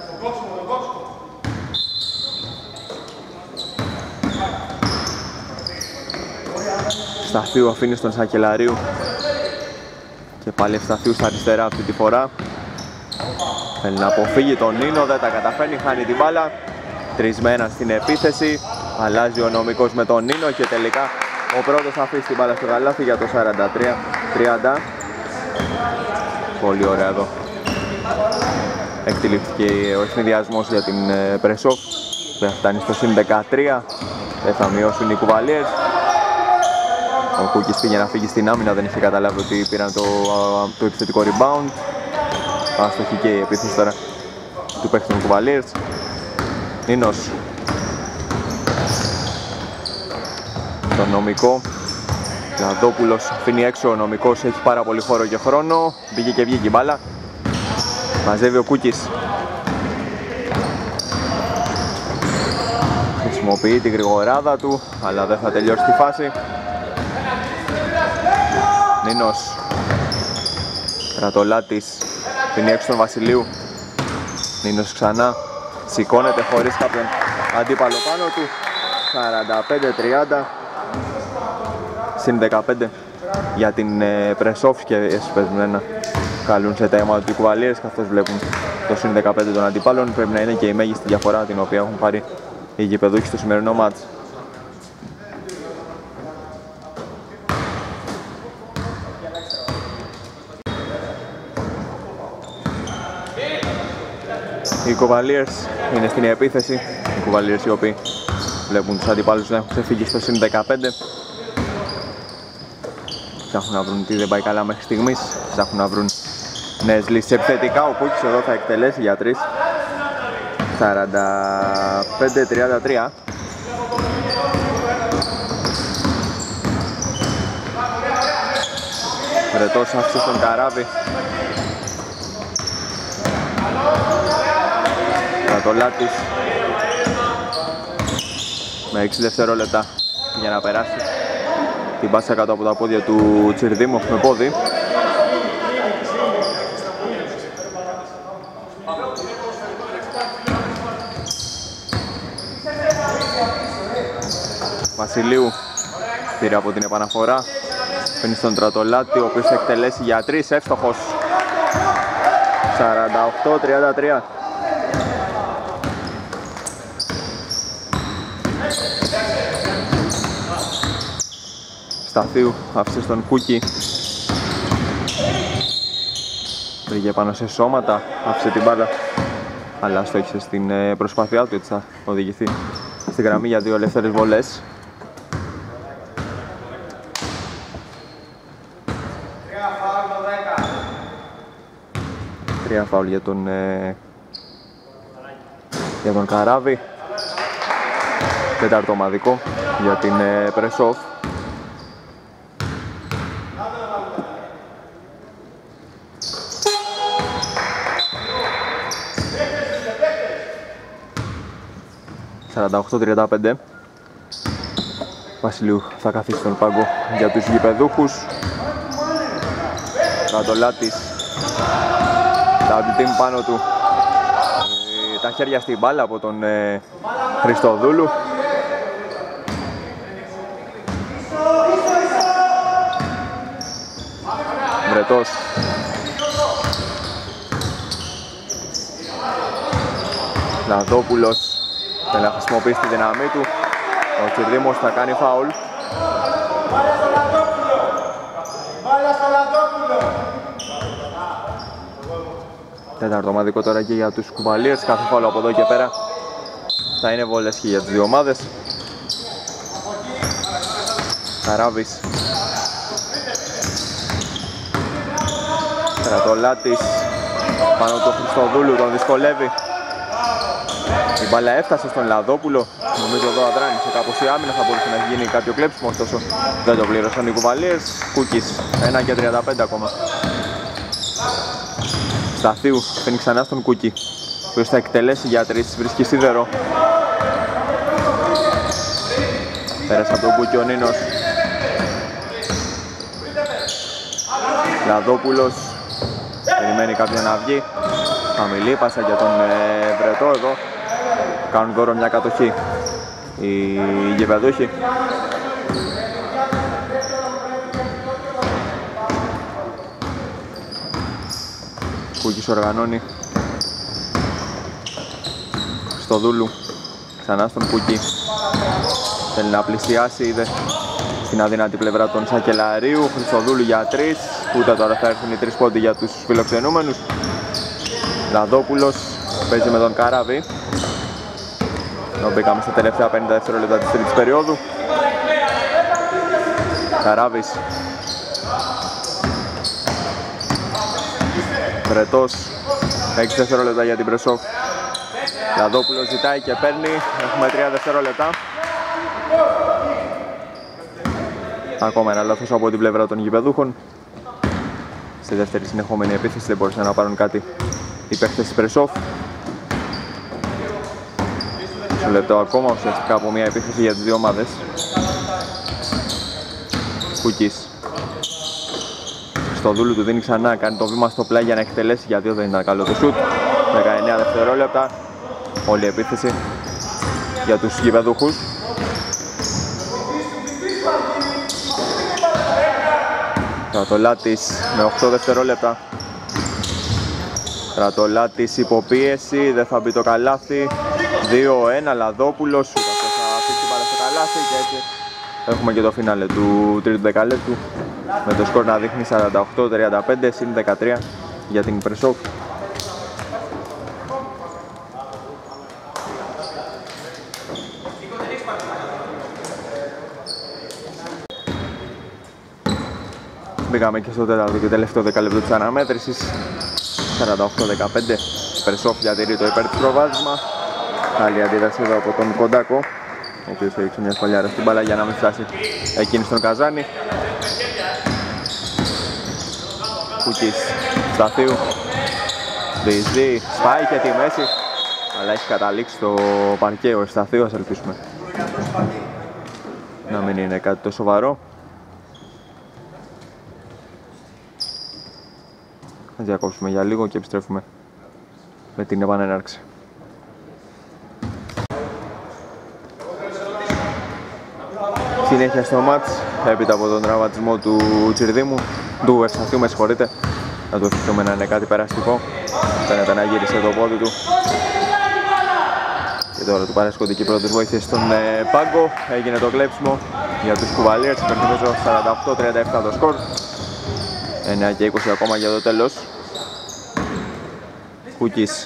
Σταθίου αφήνει στον Σακελαρίου και πάλι Ευσταθίου στα αριστερά αυτή τη φορά. Θέλει να αποφύγει τον Νίνο, δεν τα καταφέρνει, χάνει την μπάλα. 3 με 1 στην επίθεση. Αλλάζει ο Νομικός με τον Νίνο και τελικά ο πρώτος θα αφήσει την μπάλα στο καλάθι για το 43-30. Πολύ ωραία εδώ. Εκτελήθηκε ο ευνηδιασμός για την Πρεσόφ. Δεν φτάνει στο συν 13. Δεν θα μειώσουν οι Κουβαλιέρς. Ο Κούκης πήγε να φύγει στην άμυνα, δεν είχε καταλάβει ότι πήραν το επιθετικό rebound. Άστοχη και η επίθεση τώρα του παίκτη των Κουβαλιέρς. Νίνος. Τον Νομικό. Λαδόπουλος αφήνει έξω, ο Νομικός έχει πάρα πολύ χώρο και χρόνο. Μπήκε και βγήκε η μπάλα. Μαζεύει ο Κούκης. Χρησιμοποιεί τη γρηγοράδα του, αλλά δεν θα τελειώσει τη φάση. Νίνος. Ρατολάτης. Αφήνει έξω τον Βασιλείου. Νίνος ξανά. Σηκώνεται χωρίς κάποιον αντίπαλο πάνω του. 45-30. Συν 15 για την Πρεσόφ και παίζουν να καλούν σε τέμα του Κουβαλιέρς, καθώς βλέπουν το συν 15 των αντιπάλων. Πρέπει να είναι και η μέγιστη διαφορά την οποία έχουν πάρει οι γηπεδούχοι στο σημερινό μάτς. Οι Κουβαλιέρς είναι στην επίθεση. Οι Κουβαλιέρς οι οποίοι βλέπουν τους αντιπάλους να έχουν ξεφύγει στο συν 15. Ψάχνουν να βρουν τι δεν πάει καλά μέχρι στιγμής. Ψάχνουν να βρουν νέες λύσεις επιθετικά. Ο Κούκης εδώ θα εκτελέσει για 3. 45-33. Βρετός άφησε στον Καράβη. Ρατολάτης με 6 δευτερόλεπτα για να περάσει την πάσα κάτω από τα πόδια του Τσιρδίμοφ με πόδι. Βασιλείου πήρε από την επαναφορά. Φαίνει στον Τρατολάτη, ο οποίος θα εκτελέσει για 3, εύστοχος. 48-33. Σταθίου άφησε στον Κούκη. Βρήκε πάνω σε σώματα, άφησε την μπάλα, αλλά στόχισε στην προσπάθειά του, έτσι θα οδηγηθεί στη γραμμή για 2 ελεύθερες βολές. Τρία φάουλ για τον Καράβη. Τέταρτο ομαδικό για την Πρεσόφ. ...48-35. Βασιλείου θα καθίσει στον πάγκο για τους γηπεδούχους. Ρατολάτης. Double team πάνω του. Τα χέρια στην μπάλα από τον Χριστοδούλου. Βρετός. Λαδόπουλος. Θέλει να χρησιμοποιήσει τη δύναμή του. Ο Τσιρδίμος θα κάνει φάουλ. Τέταρτο ομαδικό τώρα και για τους Κουβαλιέρς. Κάθε φάουλ από εδώ και πέρα θα είναι βόλες και για τις δύο ομάδες. Καράβης. Ρατολάτης πάνω του Χριστοδούλου, τον δυσκολεύει. Η μπάλα έφτασε στον Λαδόπουλο. Νομίζω εδώ αδράνησε κάπως η άμυνα, θα μπορούσε να γίνει κάποιο κλέψιμο, ωστόσο δεν το πλήρωσαν οι Κουβαλιέρς. Κούκης, 1 και 35 ακόμα. Σταθίου, φαίνει ξανά στον Κούκη, ο οποίος θα εκτελέσει για 3, βρίσκει σίδερο. Πέρασε από τον Κούκη ο Νίνος. Λαδόπουλος, περιμένει κάποιον να βγει. Χαμηλή πάσα για τον Βρετό εδώ. Κάνουν δώρο μια κατοχή οι γηπεδούχοι. Κούκης οργανώνει. Χριστοδούλου ξανά στον Κούκη. Θέλει να πλησιάσει, είδε στην αδύνατη πλευρά των Σακελαρίου. Χριστοδούλου για 3. Ούτε τώρα θα έρθουν οι 3 πόντοι για τους φιλοξενούμενους. Λαδόπουλος παίζει με τον Καράβη. Εδώ μπήκαμε στα τελευταία 50 δευτερόλεπτα της τρίτης περίοδου. Καράβης. Βρετός. 6 δευτερόλεπτα για την Πρεσόφ. Λαδόπουλος ζητάει και παίρνει. Έχουμε 3 δευτερόλεπτα. Ακόμα ένα λάθος από την πλευρά των γηπεδούχων. Στη δεύτερη συνεχόμενη επίθεση δεν μπορούσαν να πάρουν κάτι οι παίκτες της Πρεσόφ. Μισό λεπτό ακόμα ουσιαστικά από μια επίθεση για τις δύο ομάδες. Κούκης. Στο Δούλου του δίνει ξανά, κάνει το βήμα στο πλάι για να εκτελέσει, γιατί δεν ήταν καλό το σουτ. 19 δευτερόλεπτα. Όλη η επίθεση για τους γηπεδούχους. Ρατολάτης με 8 δευτερόλεπτα. Ρατολάτης υποπίεση, δεν θα μπει το καλάθι. 2-1, Λαδόπουλος, θα αφήσει πάρα στο καλάθι και έτσι έχουμε και το φινάλε του τρίτου δεκαλέπτου με το σκορ να δείχνει 48-35 συν 13 για την Πρεσόφ. Μπήκαμε και στο τέταρτο και τελευταίο δεκαλέπτο της αναμέτρησης. 48-15, Πρεσόφ διατηρεί το υπέρ της προβάδισμα. Άλλη αντίδραση εδώ από τον Κοντάκο, ο οποίος έριξε μια σπαλιάρα στην μπάλα για να μην φτάσει εκείνη στον Καζάνη. Κούκης, Σταθίου, Διζή, σπάει και τη μέση, αλλά έχει καταλήξει το παρκέ ο Σταθίου, ας ελπίσουμε να μην είναι κάτι το σοβαρό. Θα διακόψουμε για λίγο και επιστρέφουμε με την επανέναρξη. Συνέχεια στο μάτς, έπειτα από τον τραυματισμό του Τσιρδίμου, του Ευσταθίου, με συγχωρείτε. Να του ευχηθούμε να είναι κάτι περαστικό. Φαίνεται να γύρισε το πόδι του. Και τώρα του παρέσχονται και οι πρώτες βοήθειες στον πάγκο. Έγινε το κλέψιμο για τους κουβαλίες. Υπενθυμίζω 48-37 το σκορ. 9 και 20 ακόμα για το τέλος. Κούκης.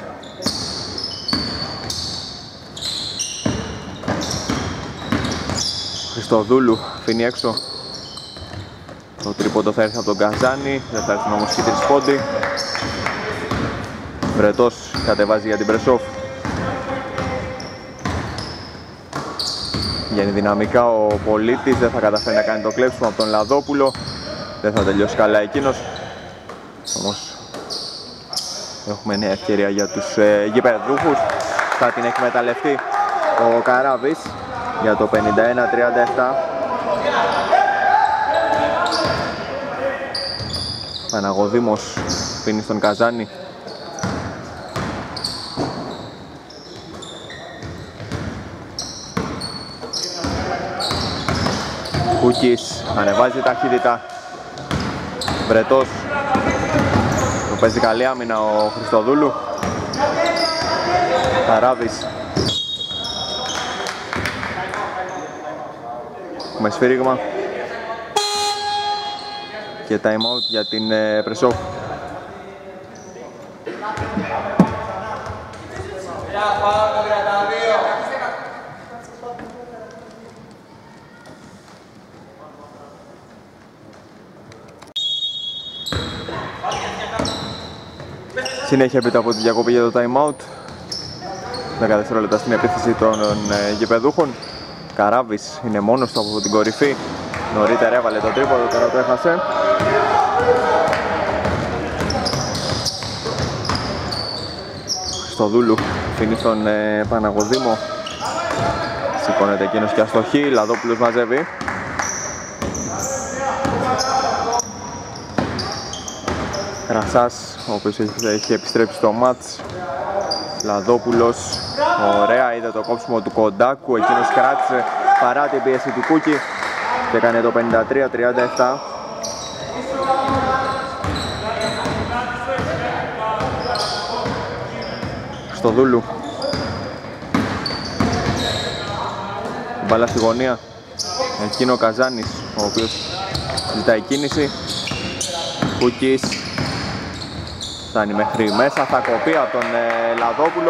Χριστοδούλου αφήνει έξω. Το τρίποντο θα έρθει από τον Καζάνη, δεν θα έρθουν όμως και 3 πόντι. Βρετός κατεβάζει για την Πρεσόφ. Βγαίνει δυναμικά ο Πολίτης, δεν θα καταφέρει να κάνει το κλέψιμο από τον Λαδόπουλο. Δεν θα τελειώσει καλά εκείνος. Όμως έχουμε νέα ευκαιρία για τους γηπεδούχους. Θα την εκμεταλλευτεί ο Καράβης για το 51-37. Παναγωδήμος πίνει στον Καζάνη. Κούκης ανεβάζει ταχύτητα. Βρετός. Του παίζει καλή άμυνα ο Χριστοδούλου. Καράβης. Με σφύριγμα και time out για την Πρεσόφ. Συνέχεια έπειτα από τη διακοπή για το time out. 10 δευτερόλεπτα στην επίθεση των γηπεδούχων. Καράβης είναι μόνος του από την κορυφή. Νωρίτερα έβαλε το τρίποδο, τώρα το έχασε. Στο Δούλου αφήνει στον Παναγωδήμο. Σηκώνεται εκείνος και αστοχή. Λαδόπουλος μαζεύει. Κρασάς, ο οποίος έχει επιστρέψει στο μάτς. Λαδόπουλος, ωραία, είδε το κόψιμο του Κοντάκου, εκείνος κράτησε παρά την πίεση του Κούκη και έκανε το 53-37. Στο Δούλου, μπάλα στη γωνία, εκείνο ο Καζάνης, ο οποίος ζητάει κίνηση. Κούκης φτάνει μέχρι μέσα, θα κοπεί από τον Λαδόπουλο.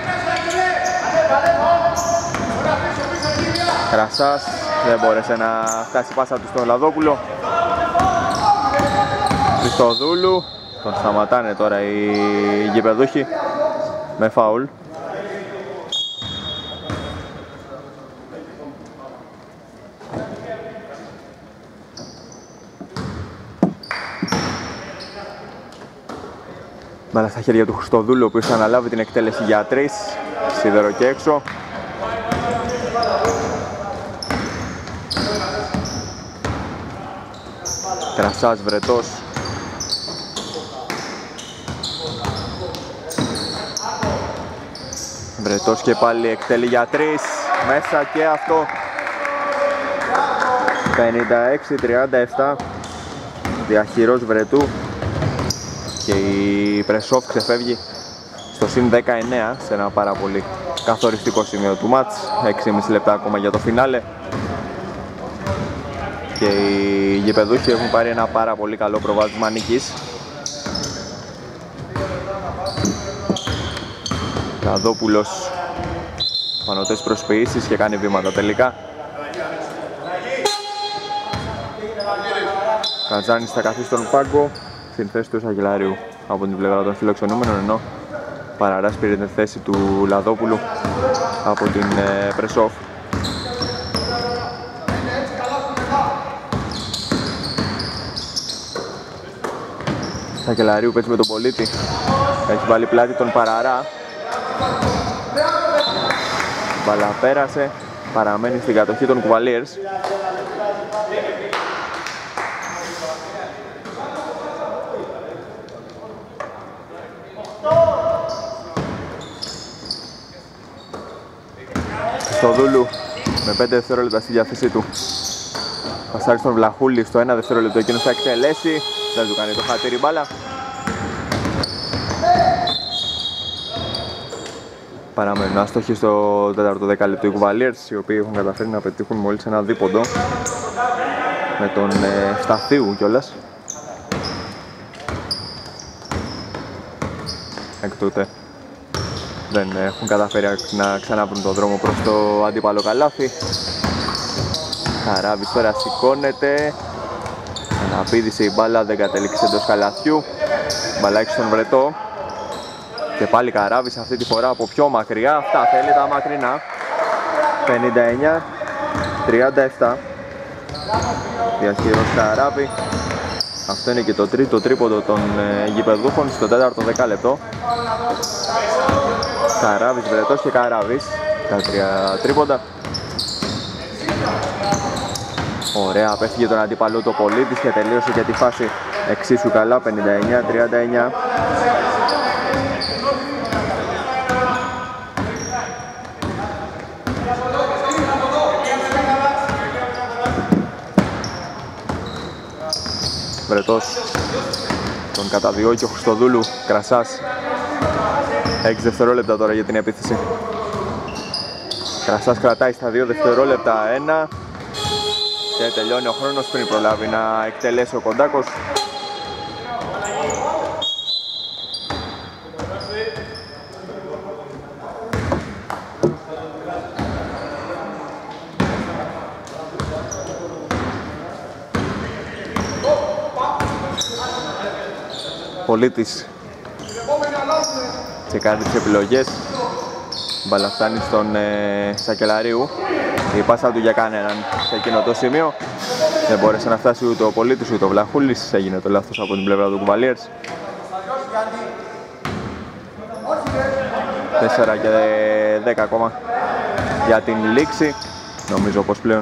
Κρασάς δεν μπόρεσε να φτάσει πάσα του στον Λαδόπουλο. Χριστοδούλου, τον σταματάνε τώρα οι γηπεδούχοι με φάουλ. Μπάλα στα χέρια του Χριστοδούλου, ο οποίος θα αναλάβει την εκτέλεση για 3, σίδερο και έξω. Κρασάς, Βρετός. Βρετός και πάλι εκτέλει για 3, μέσα και αυτό. 56-37, διαχειρός Βρετού. Και η Πρεσόφ ξεφεύγει στο συν 19 σε ένα πάρα πολύ καθοριστικό σημείο του μάτς. 6,5 λεπτά ακόμα για το φινάλε. Και οι γηπεδούχοι έχουν πάρει ένα πάρα πολύ καλό προβάδισμα νίκης. Λαδόπουλος, πανωτές προσποιήσεις και κάνει βήματα τελικά. Κατζάνης θα καθίσει στον πάγκο στην θέση του Σαγγελάριου από την πλευρά των φιλοξενούμενων, ενώ Παραράς πήρε την θέση του Λαδόπουλου από την Πρεσόφ. Σαγγελαρίου παίζει με τον Πολίτη, έχει βάλει πλάτη τον Παραρά. Μπαλά πέρασε, παραμένει στην κατοχή των Κουβαλίερς. Στο Δούλου με 5 δευτερόλεπτα στη διάθεσή του. Πασάρει στον Βλαχούλη στο 1 δευτερόλεπτο, εκείνος θα εκτελέσει. Δεν του κάνει το χατήρι μπάλα. Παραμένουν άστοχοι στο 4ο δεκάλεπτο οι Κουβαλίερς, οι οποίοι έχουν καταφέρει να πετύχουν μόλις ένα δίποντο με τον Σταθίου κιόλας. Εκ τότε δεν έχουν καταφέρει να ξαναβρουν τον δρόμο προς το αντίπαλο καλάθι. Καράβης τώρα σηκώνεται. Αναπήδησε η μπάλα, δεν κατέληξε εντός καλαθιού. Μπαλάκι στον Βρετό. Και πάλι Καράβης αυτή τη φορά από πιο μακριά. Αυτά θέλει τα μακρινά. 59-37. Διαχειρός Καράβη. Αυτό είναι και το τρίτο τρίποντο των γηπεδούχων στο 4ο δεκάλεπτο. Καράβης, Βρετός και Καράβης. Τα 3 τρίποντα. Ωραία, απέφυγε τον αντίπαλο το Πολίτης και τελείωσε και τη φάση εξίσου καλά, 59-39. Βρετός τον καταδιώκει ο Χριστοδούλου. Κρασάς, 6 δευτερόλεπτα τώρα για την επίθεση. Κρασάς κρατάει στα 2 δευτερόλεπτα 1 και τελειώνει ο χρόνος πριν προλάβει να εκτελέσει ο Κοντάκος. Πολίτης τσεκάρει τις επιλογές. Μπαλά φτάνει στον Σακελαρίου. Η πάσα του για κανέναν σε εκείνο το σημείο. Δεν μπόρεσε να φτάσει ούτε ο Πολίτης ούτε ο Βλαχούλης. Έγινε το λάθος από την πλευρά του Κουβαλίερς. 4 και 10 ακόμα για την λήξη. Νομίζω πως πλέον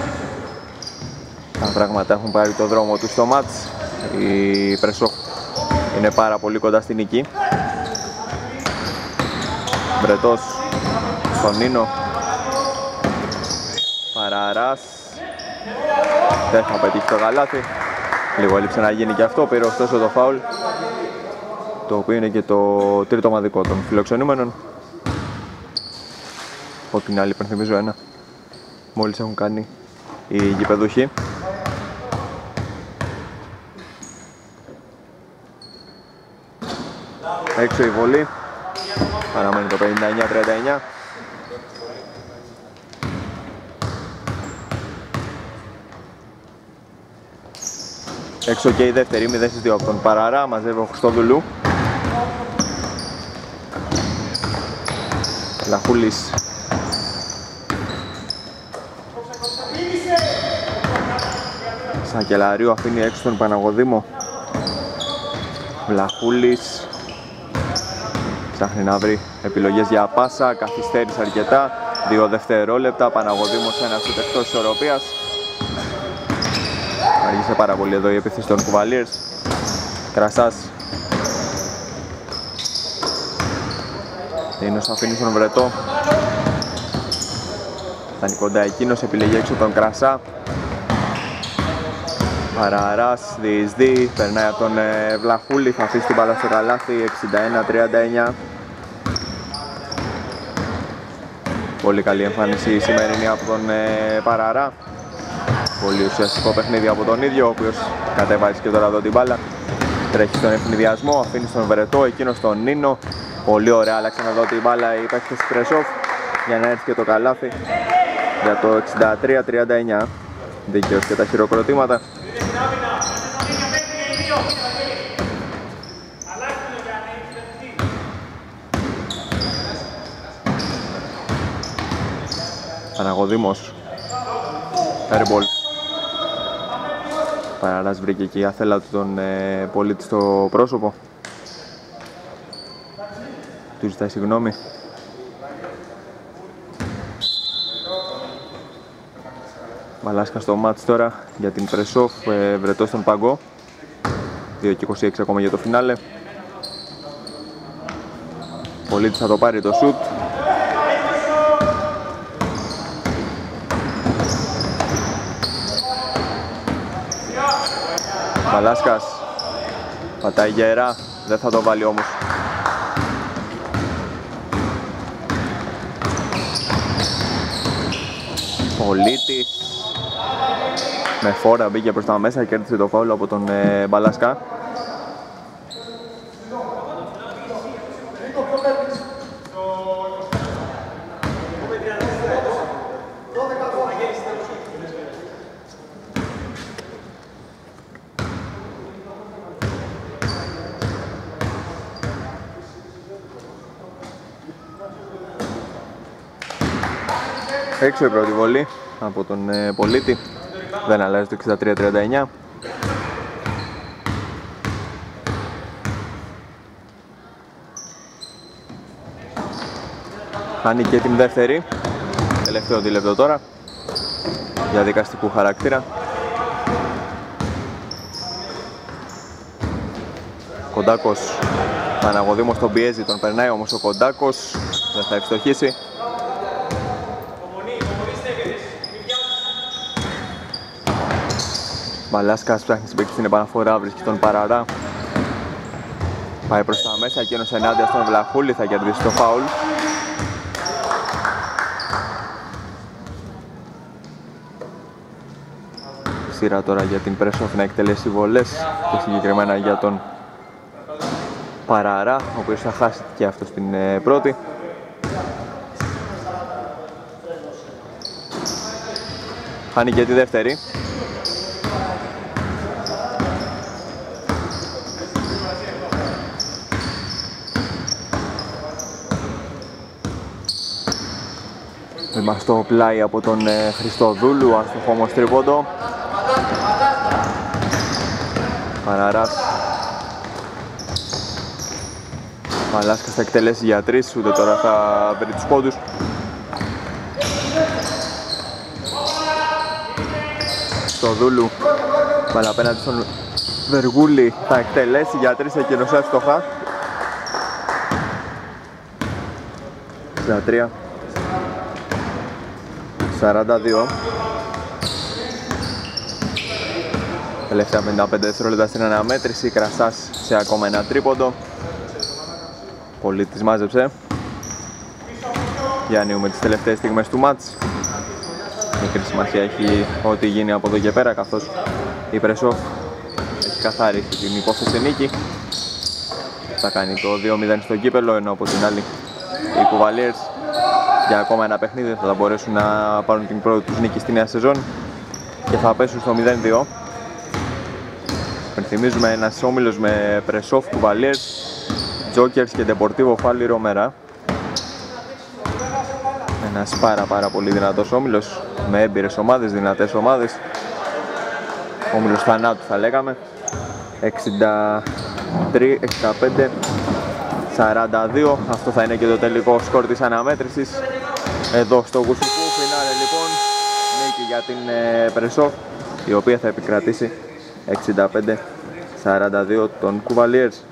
τα πράγματα έχουν πάρει το δρόμο του στο μάτς. Η Πρεσόφ είναι πάρα πολύ κοντά στη νίκη. Βρετός στον Νίνο. Παραράς. Δεν θα πετύχει το καλάθι. Λίγο έλειψε να γίνει και αυτό, πήρε ωστόσο το φάουλ, το οποίο είναι και το τρίτο ομαδικό των φιλοξενούμενων. Από την άλλη υπενθυμίζω ένα μόλις έχουν κάνει οι γηπεδούχοι. Έξω η βολή, παραμένει το 59-39. Έξω και η δεύτερη, 0-2 από τον Παραρά, μαζεύει ο Χριστόδουλου. Λαχούλης. Σακελαρίου αφήνει έξω τον Παναγωδήμο. Βλαχούλης ψάχνει να βρει επιλογές για πάσα, καθυστέρησε αρκετά, 2 δευτερόλεπτα, Παναγωδήμος ένα σουτ εκτός ισορροπίας. Αργήσε πάρα πολύ εδώ η επίθεση των Κουβαλίερς. Κρασάς. Νίνος αφήνει στον Βρετό. Ήταν κοντά εκείνος, επιλεγεί έξω τον Κρασά. Παραράς, διεισδύει, περνάει από τον Βλαχούλη, θα αφήσει την μπάλα στο καλάθι, 61-39. Πολύ καλή εμφάνιση η σημερινή από τον Παραρά. Πολύ ουσιαστικό παιχνίδι από τον ίδιο, ο οποίος κατεβάζει και τώρα εδώ την μπάλα. Τρέχει στον ευνηδιασμό, αφήνει στον Βρετό, εκείνο στον Νίνο. Πολύ ωραία, άλλαξαν εδώ την μπάλα οι παίκτες του Πρεσόφ για να έρθει και το καλάθι για το 63-39. Δίκαιος και τα χειροκροτήματα. Παναγωδήμος. Airball. Παραράς βρήκε και η αθέλα του τον πολίτη στο πρόσωπο. Του ζητάει συγγνώμη. Μαλάσκα στο μάτς τώρα για την Πρεσόφ, Βρετός στον Παγκό. 2:26 ακόμα για το φινάλε. Πολίτης θα το πάρει το σουτ. Μαλάσκας πατάει γερά, δεν θα το βάλει όμως. Πολίτης με φόρα μπήκε προς τα μέσα, κέρδισε το φάουλ από τον Μπαλάσκα. Έξω η πρώτη βολή από τον Πολίτη, δεν αλλάζει το 63-39. Χάνει και την δεύτερη, τελευταίο δίλεπτο τώρα, διαδικαστικού χαρακτήρα. Κοντάκος, Παναγωδήμος τον πιέζει, τον περνάει όμως ο Κοντάκος, δεν θα ευστοχίσει. Μπαλάσκας ψάχνει συμπαίκτη στην επαναφορά, βρίσκει τον Παραρά. Πάει προς τα μέσα, εκείνος ενάντια στον Βλαχούλη, θα κερδίσει το φάουλ. Σειρά τώρα για την Πρέσοφ να εκτελέσει βολές και συγκεκριμένα για τον Παραρά, ο οποίος θα χάσει και αυτό στην πρώτη. Χάνει και τη δεύτερη. Βήμα στο πλάι από τον Χριστοδούλου, άστοχο όμως τρίποντο. Παραράς. Μαλάσκας θα εκτελέσει για 3, ούτε τώρα θα βρει τους πόντους. Χριστοδούλου, μπάλα απέναντι στον Βεργούλη θα εκτελέσει για 3 εκείνος εύστοχα. 63 42. Τελευταία 55 δευτερόλεπτα στην αναμέτρηση. Κρασάς σε ακόμα ένα τρίποντο. Πολύ τις μάζεψε. Γιάννιου με τις τελευταίες στιγμές του μάτς. Μικρή σημασία έχει ό,τι γίνει από εδώ και πέρα, καθώς η Πρεσόφ έχει καθαρίσει την υπόθεση νίκη. Θα κάνει το 2-0 στο κύπελο, ενώ από την άλλη οι Κουβαλιέρς για ακόμα ένα παιχνίδι θα μπορέσουν να πάρουν την πρώτη τους νίκη στη νέα σεζόν και θα πέσουν στο 0-2. Υπενθυμίζουμε ένας όμιλος με Πρεσόφ, Κουβαλιέρς, Τζόκερς και Ντεπορτίβο Φάλι Ρομέρα. Ένας πάρα πολύ δυνατός όμιλος με έμπειρες ομάδες, δυνατές ομάδες. Όμιλος θανάτου θα λέγαμε. 63, 65, 42. Αυτό θα είναι και το τελικό σκορ της αναμέτρησης εδώ στο Γουσουφού. Φινάλε λοιπόν, νίκη για την Πρεσόφ, η οποία θα επικρατήσει 65-42 των Κουβαλιέρς.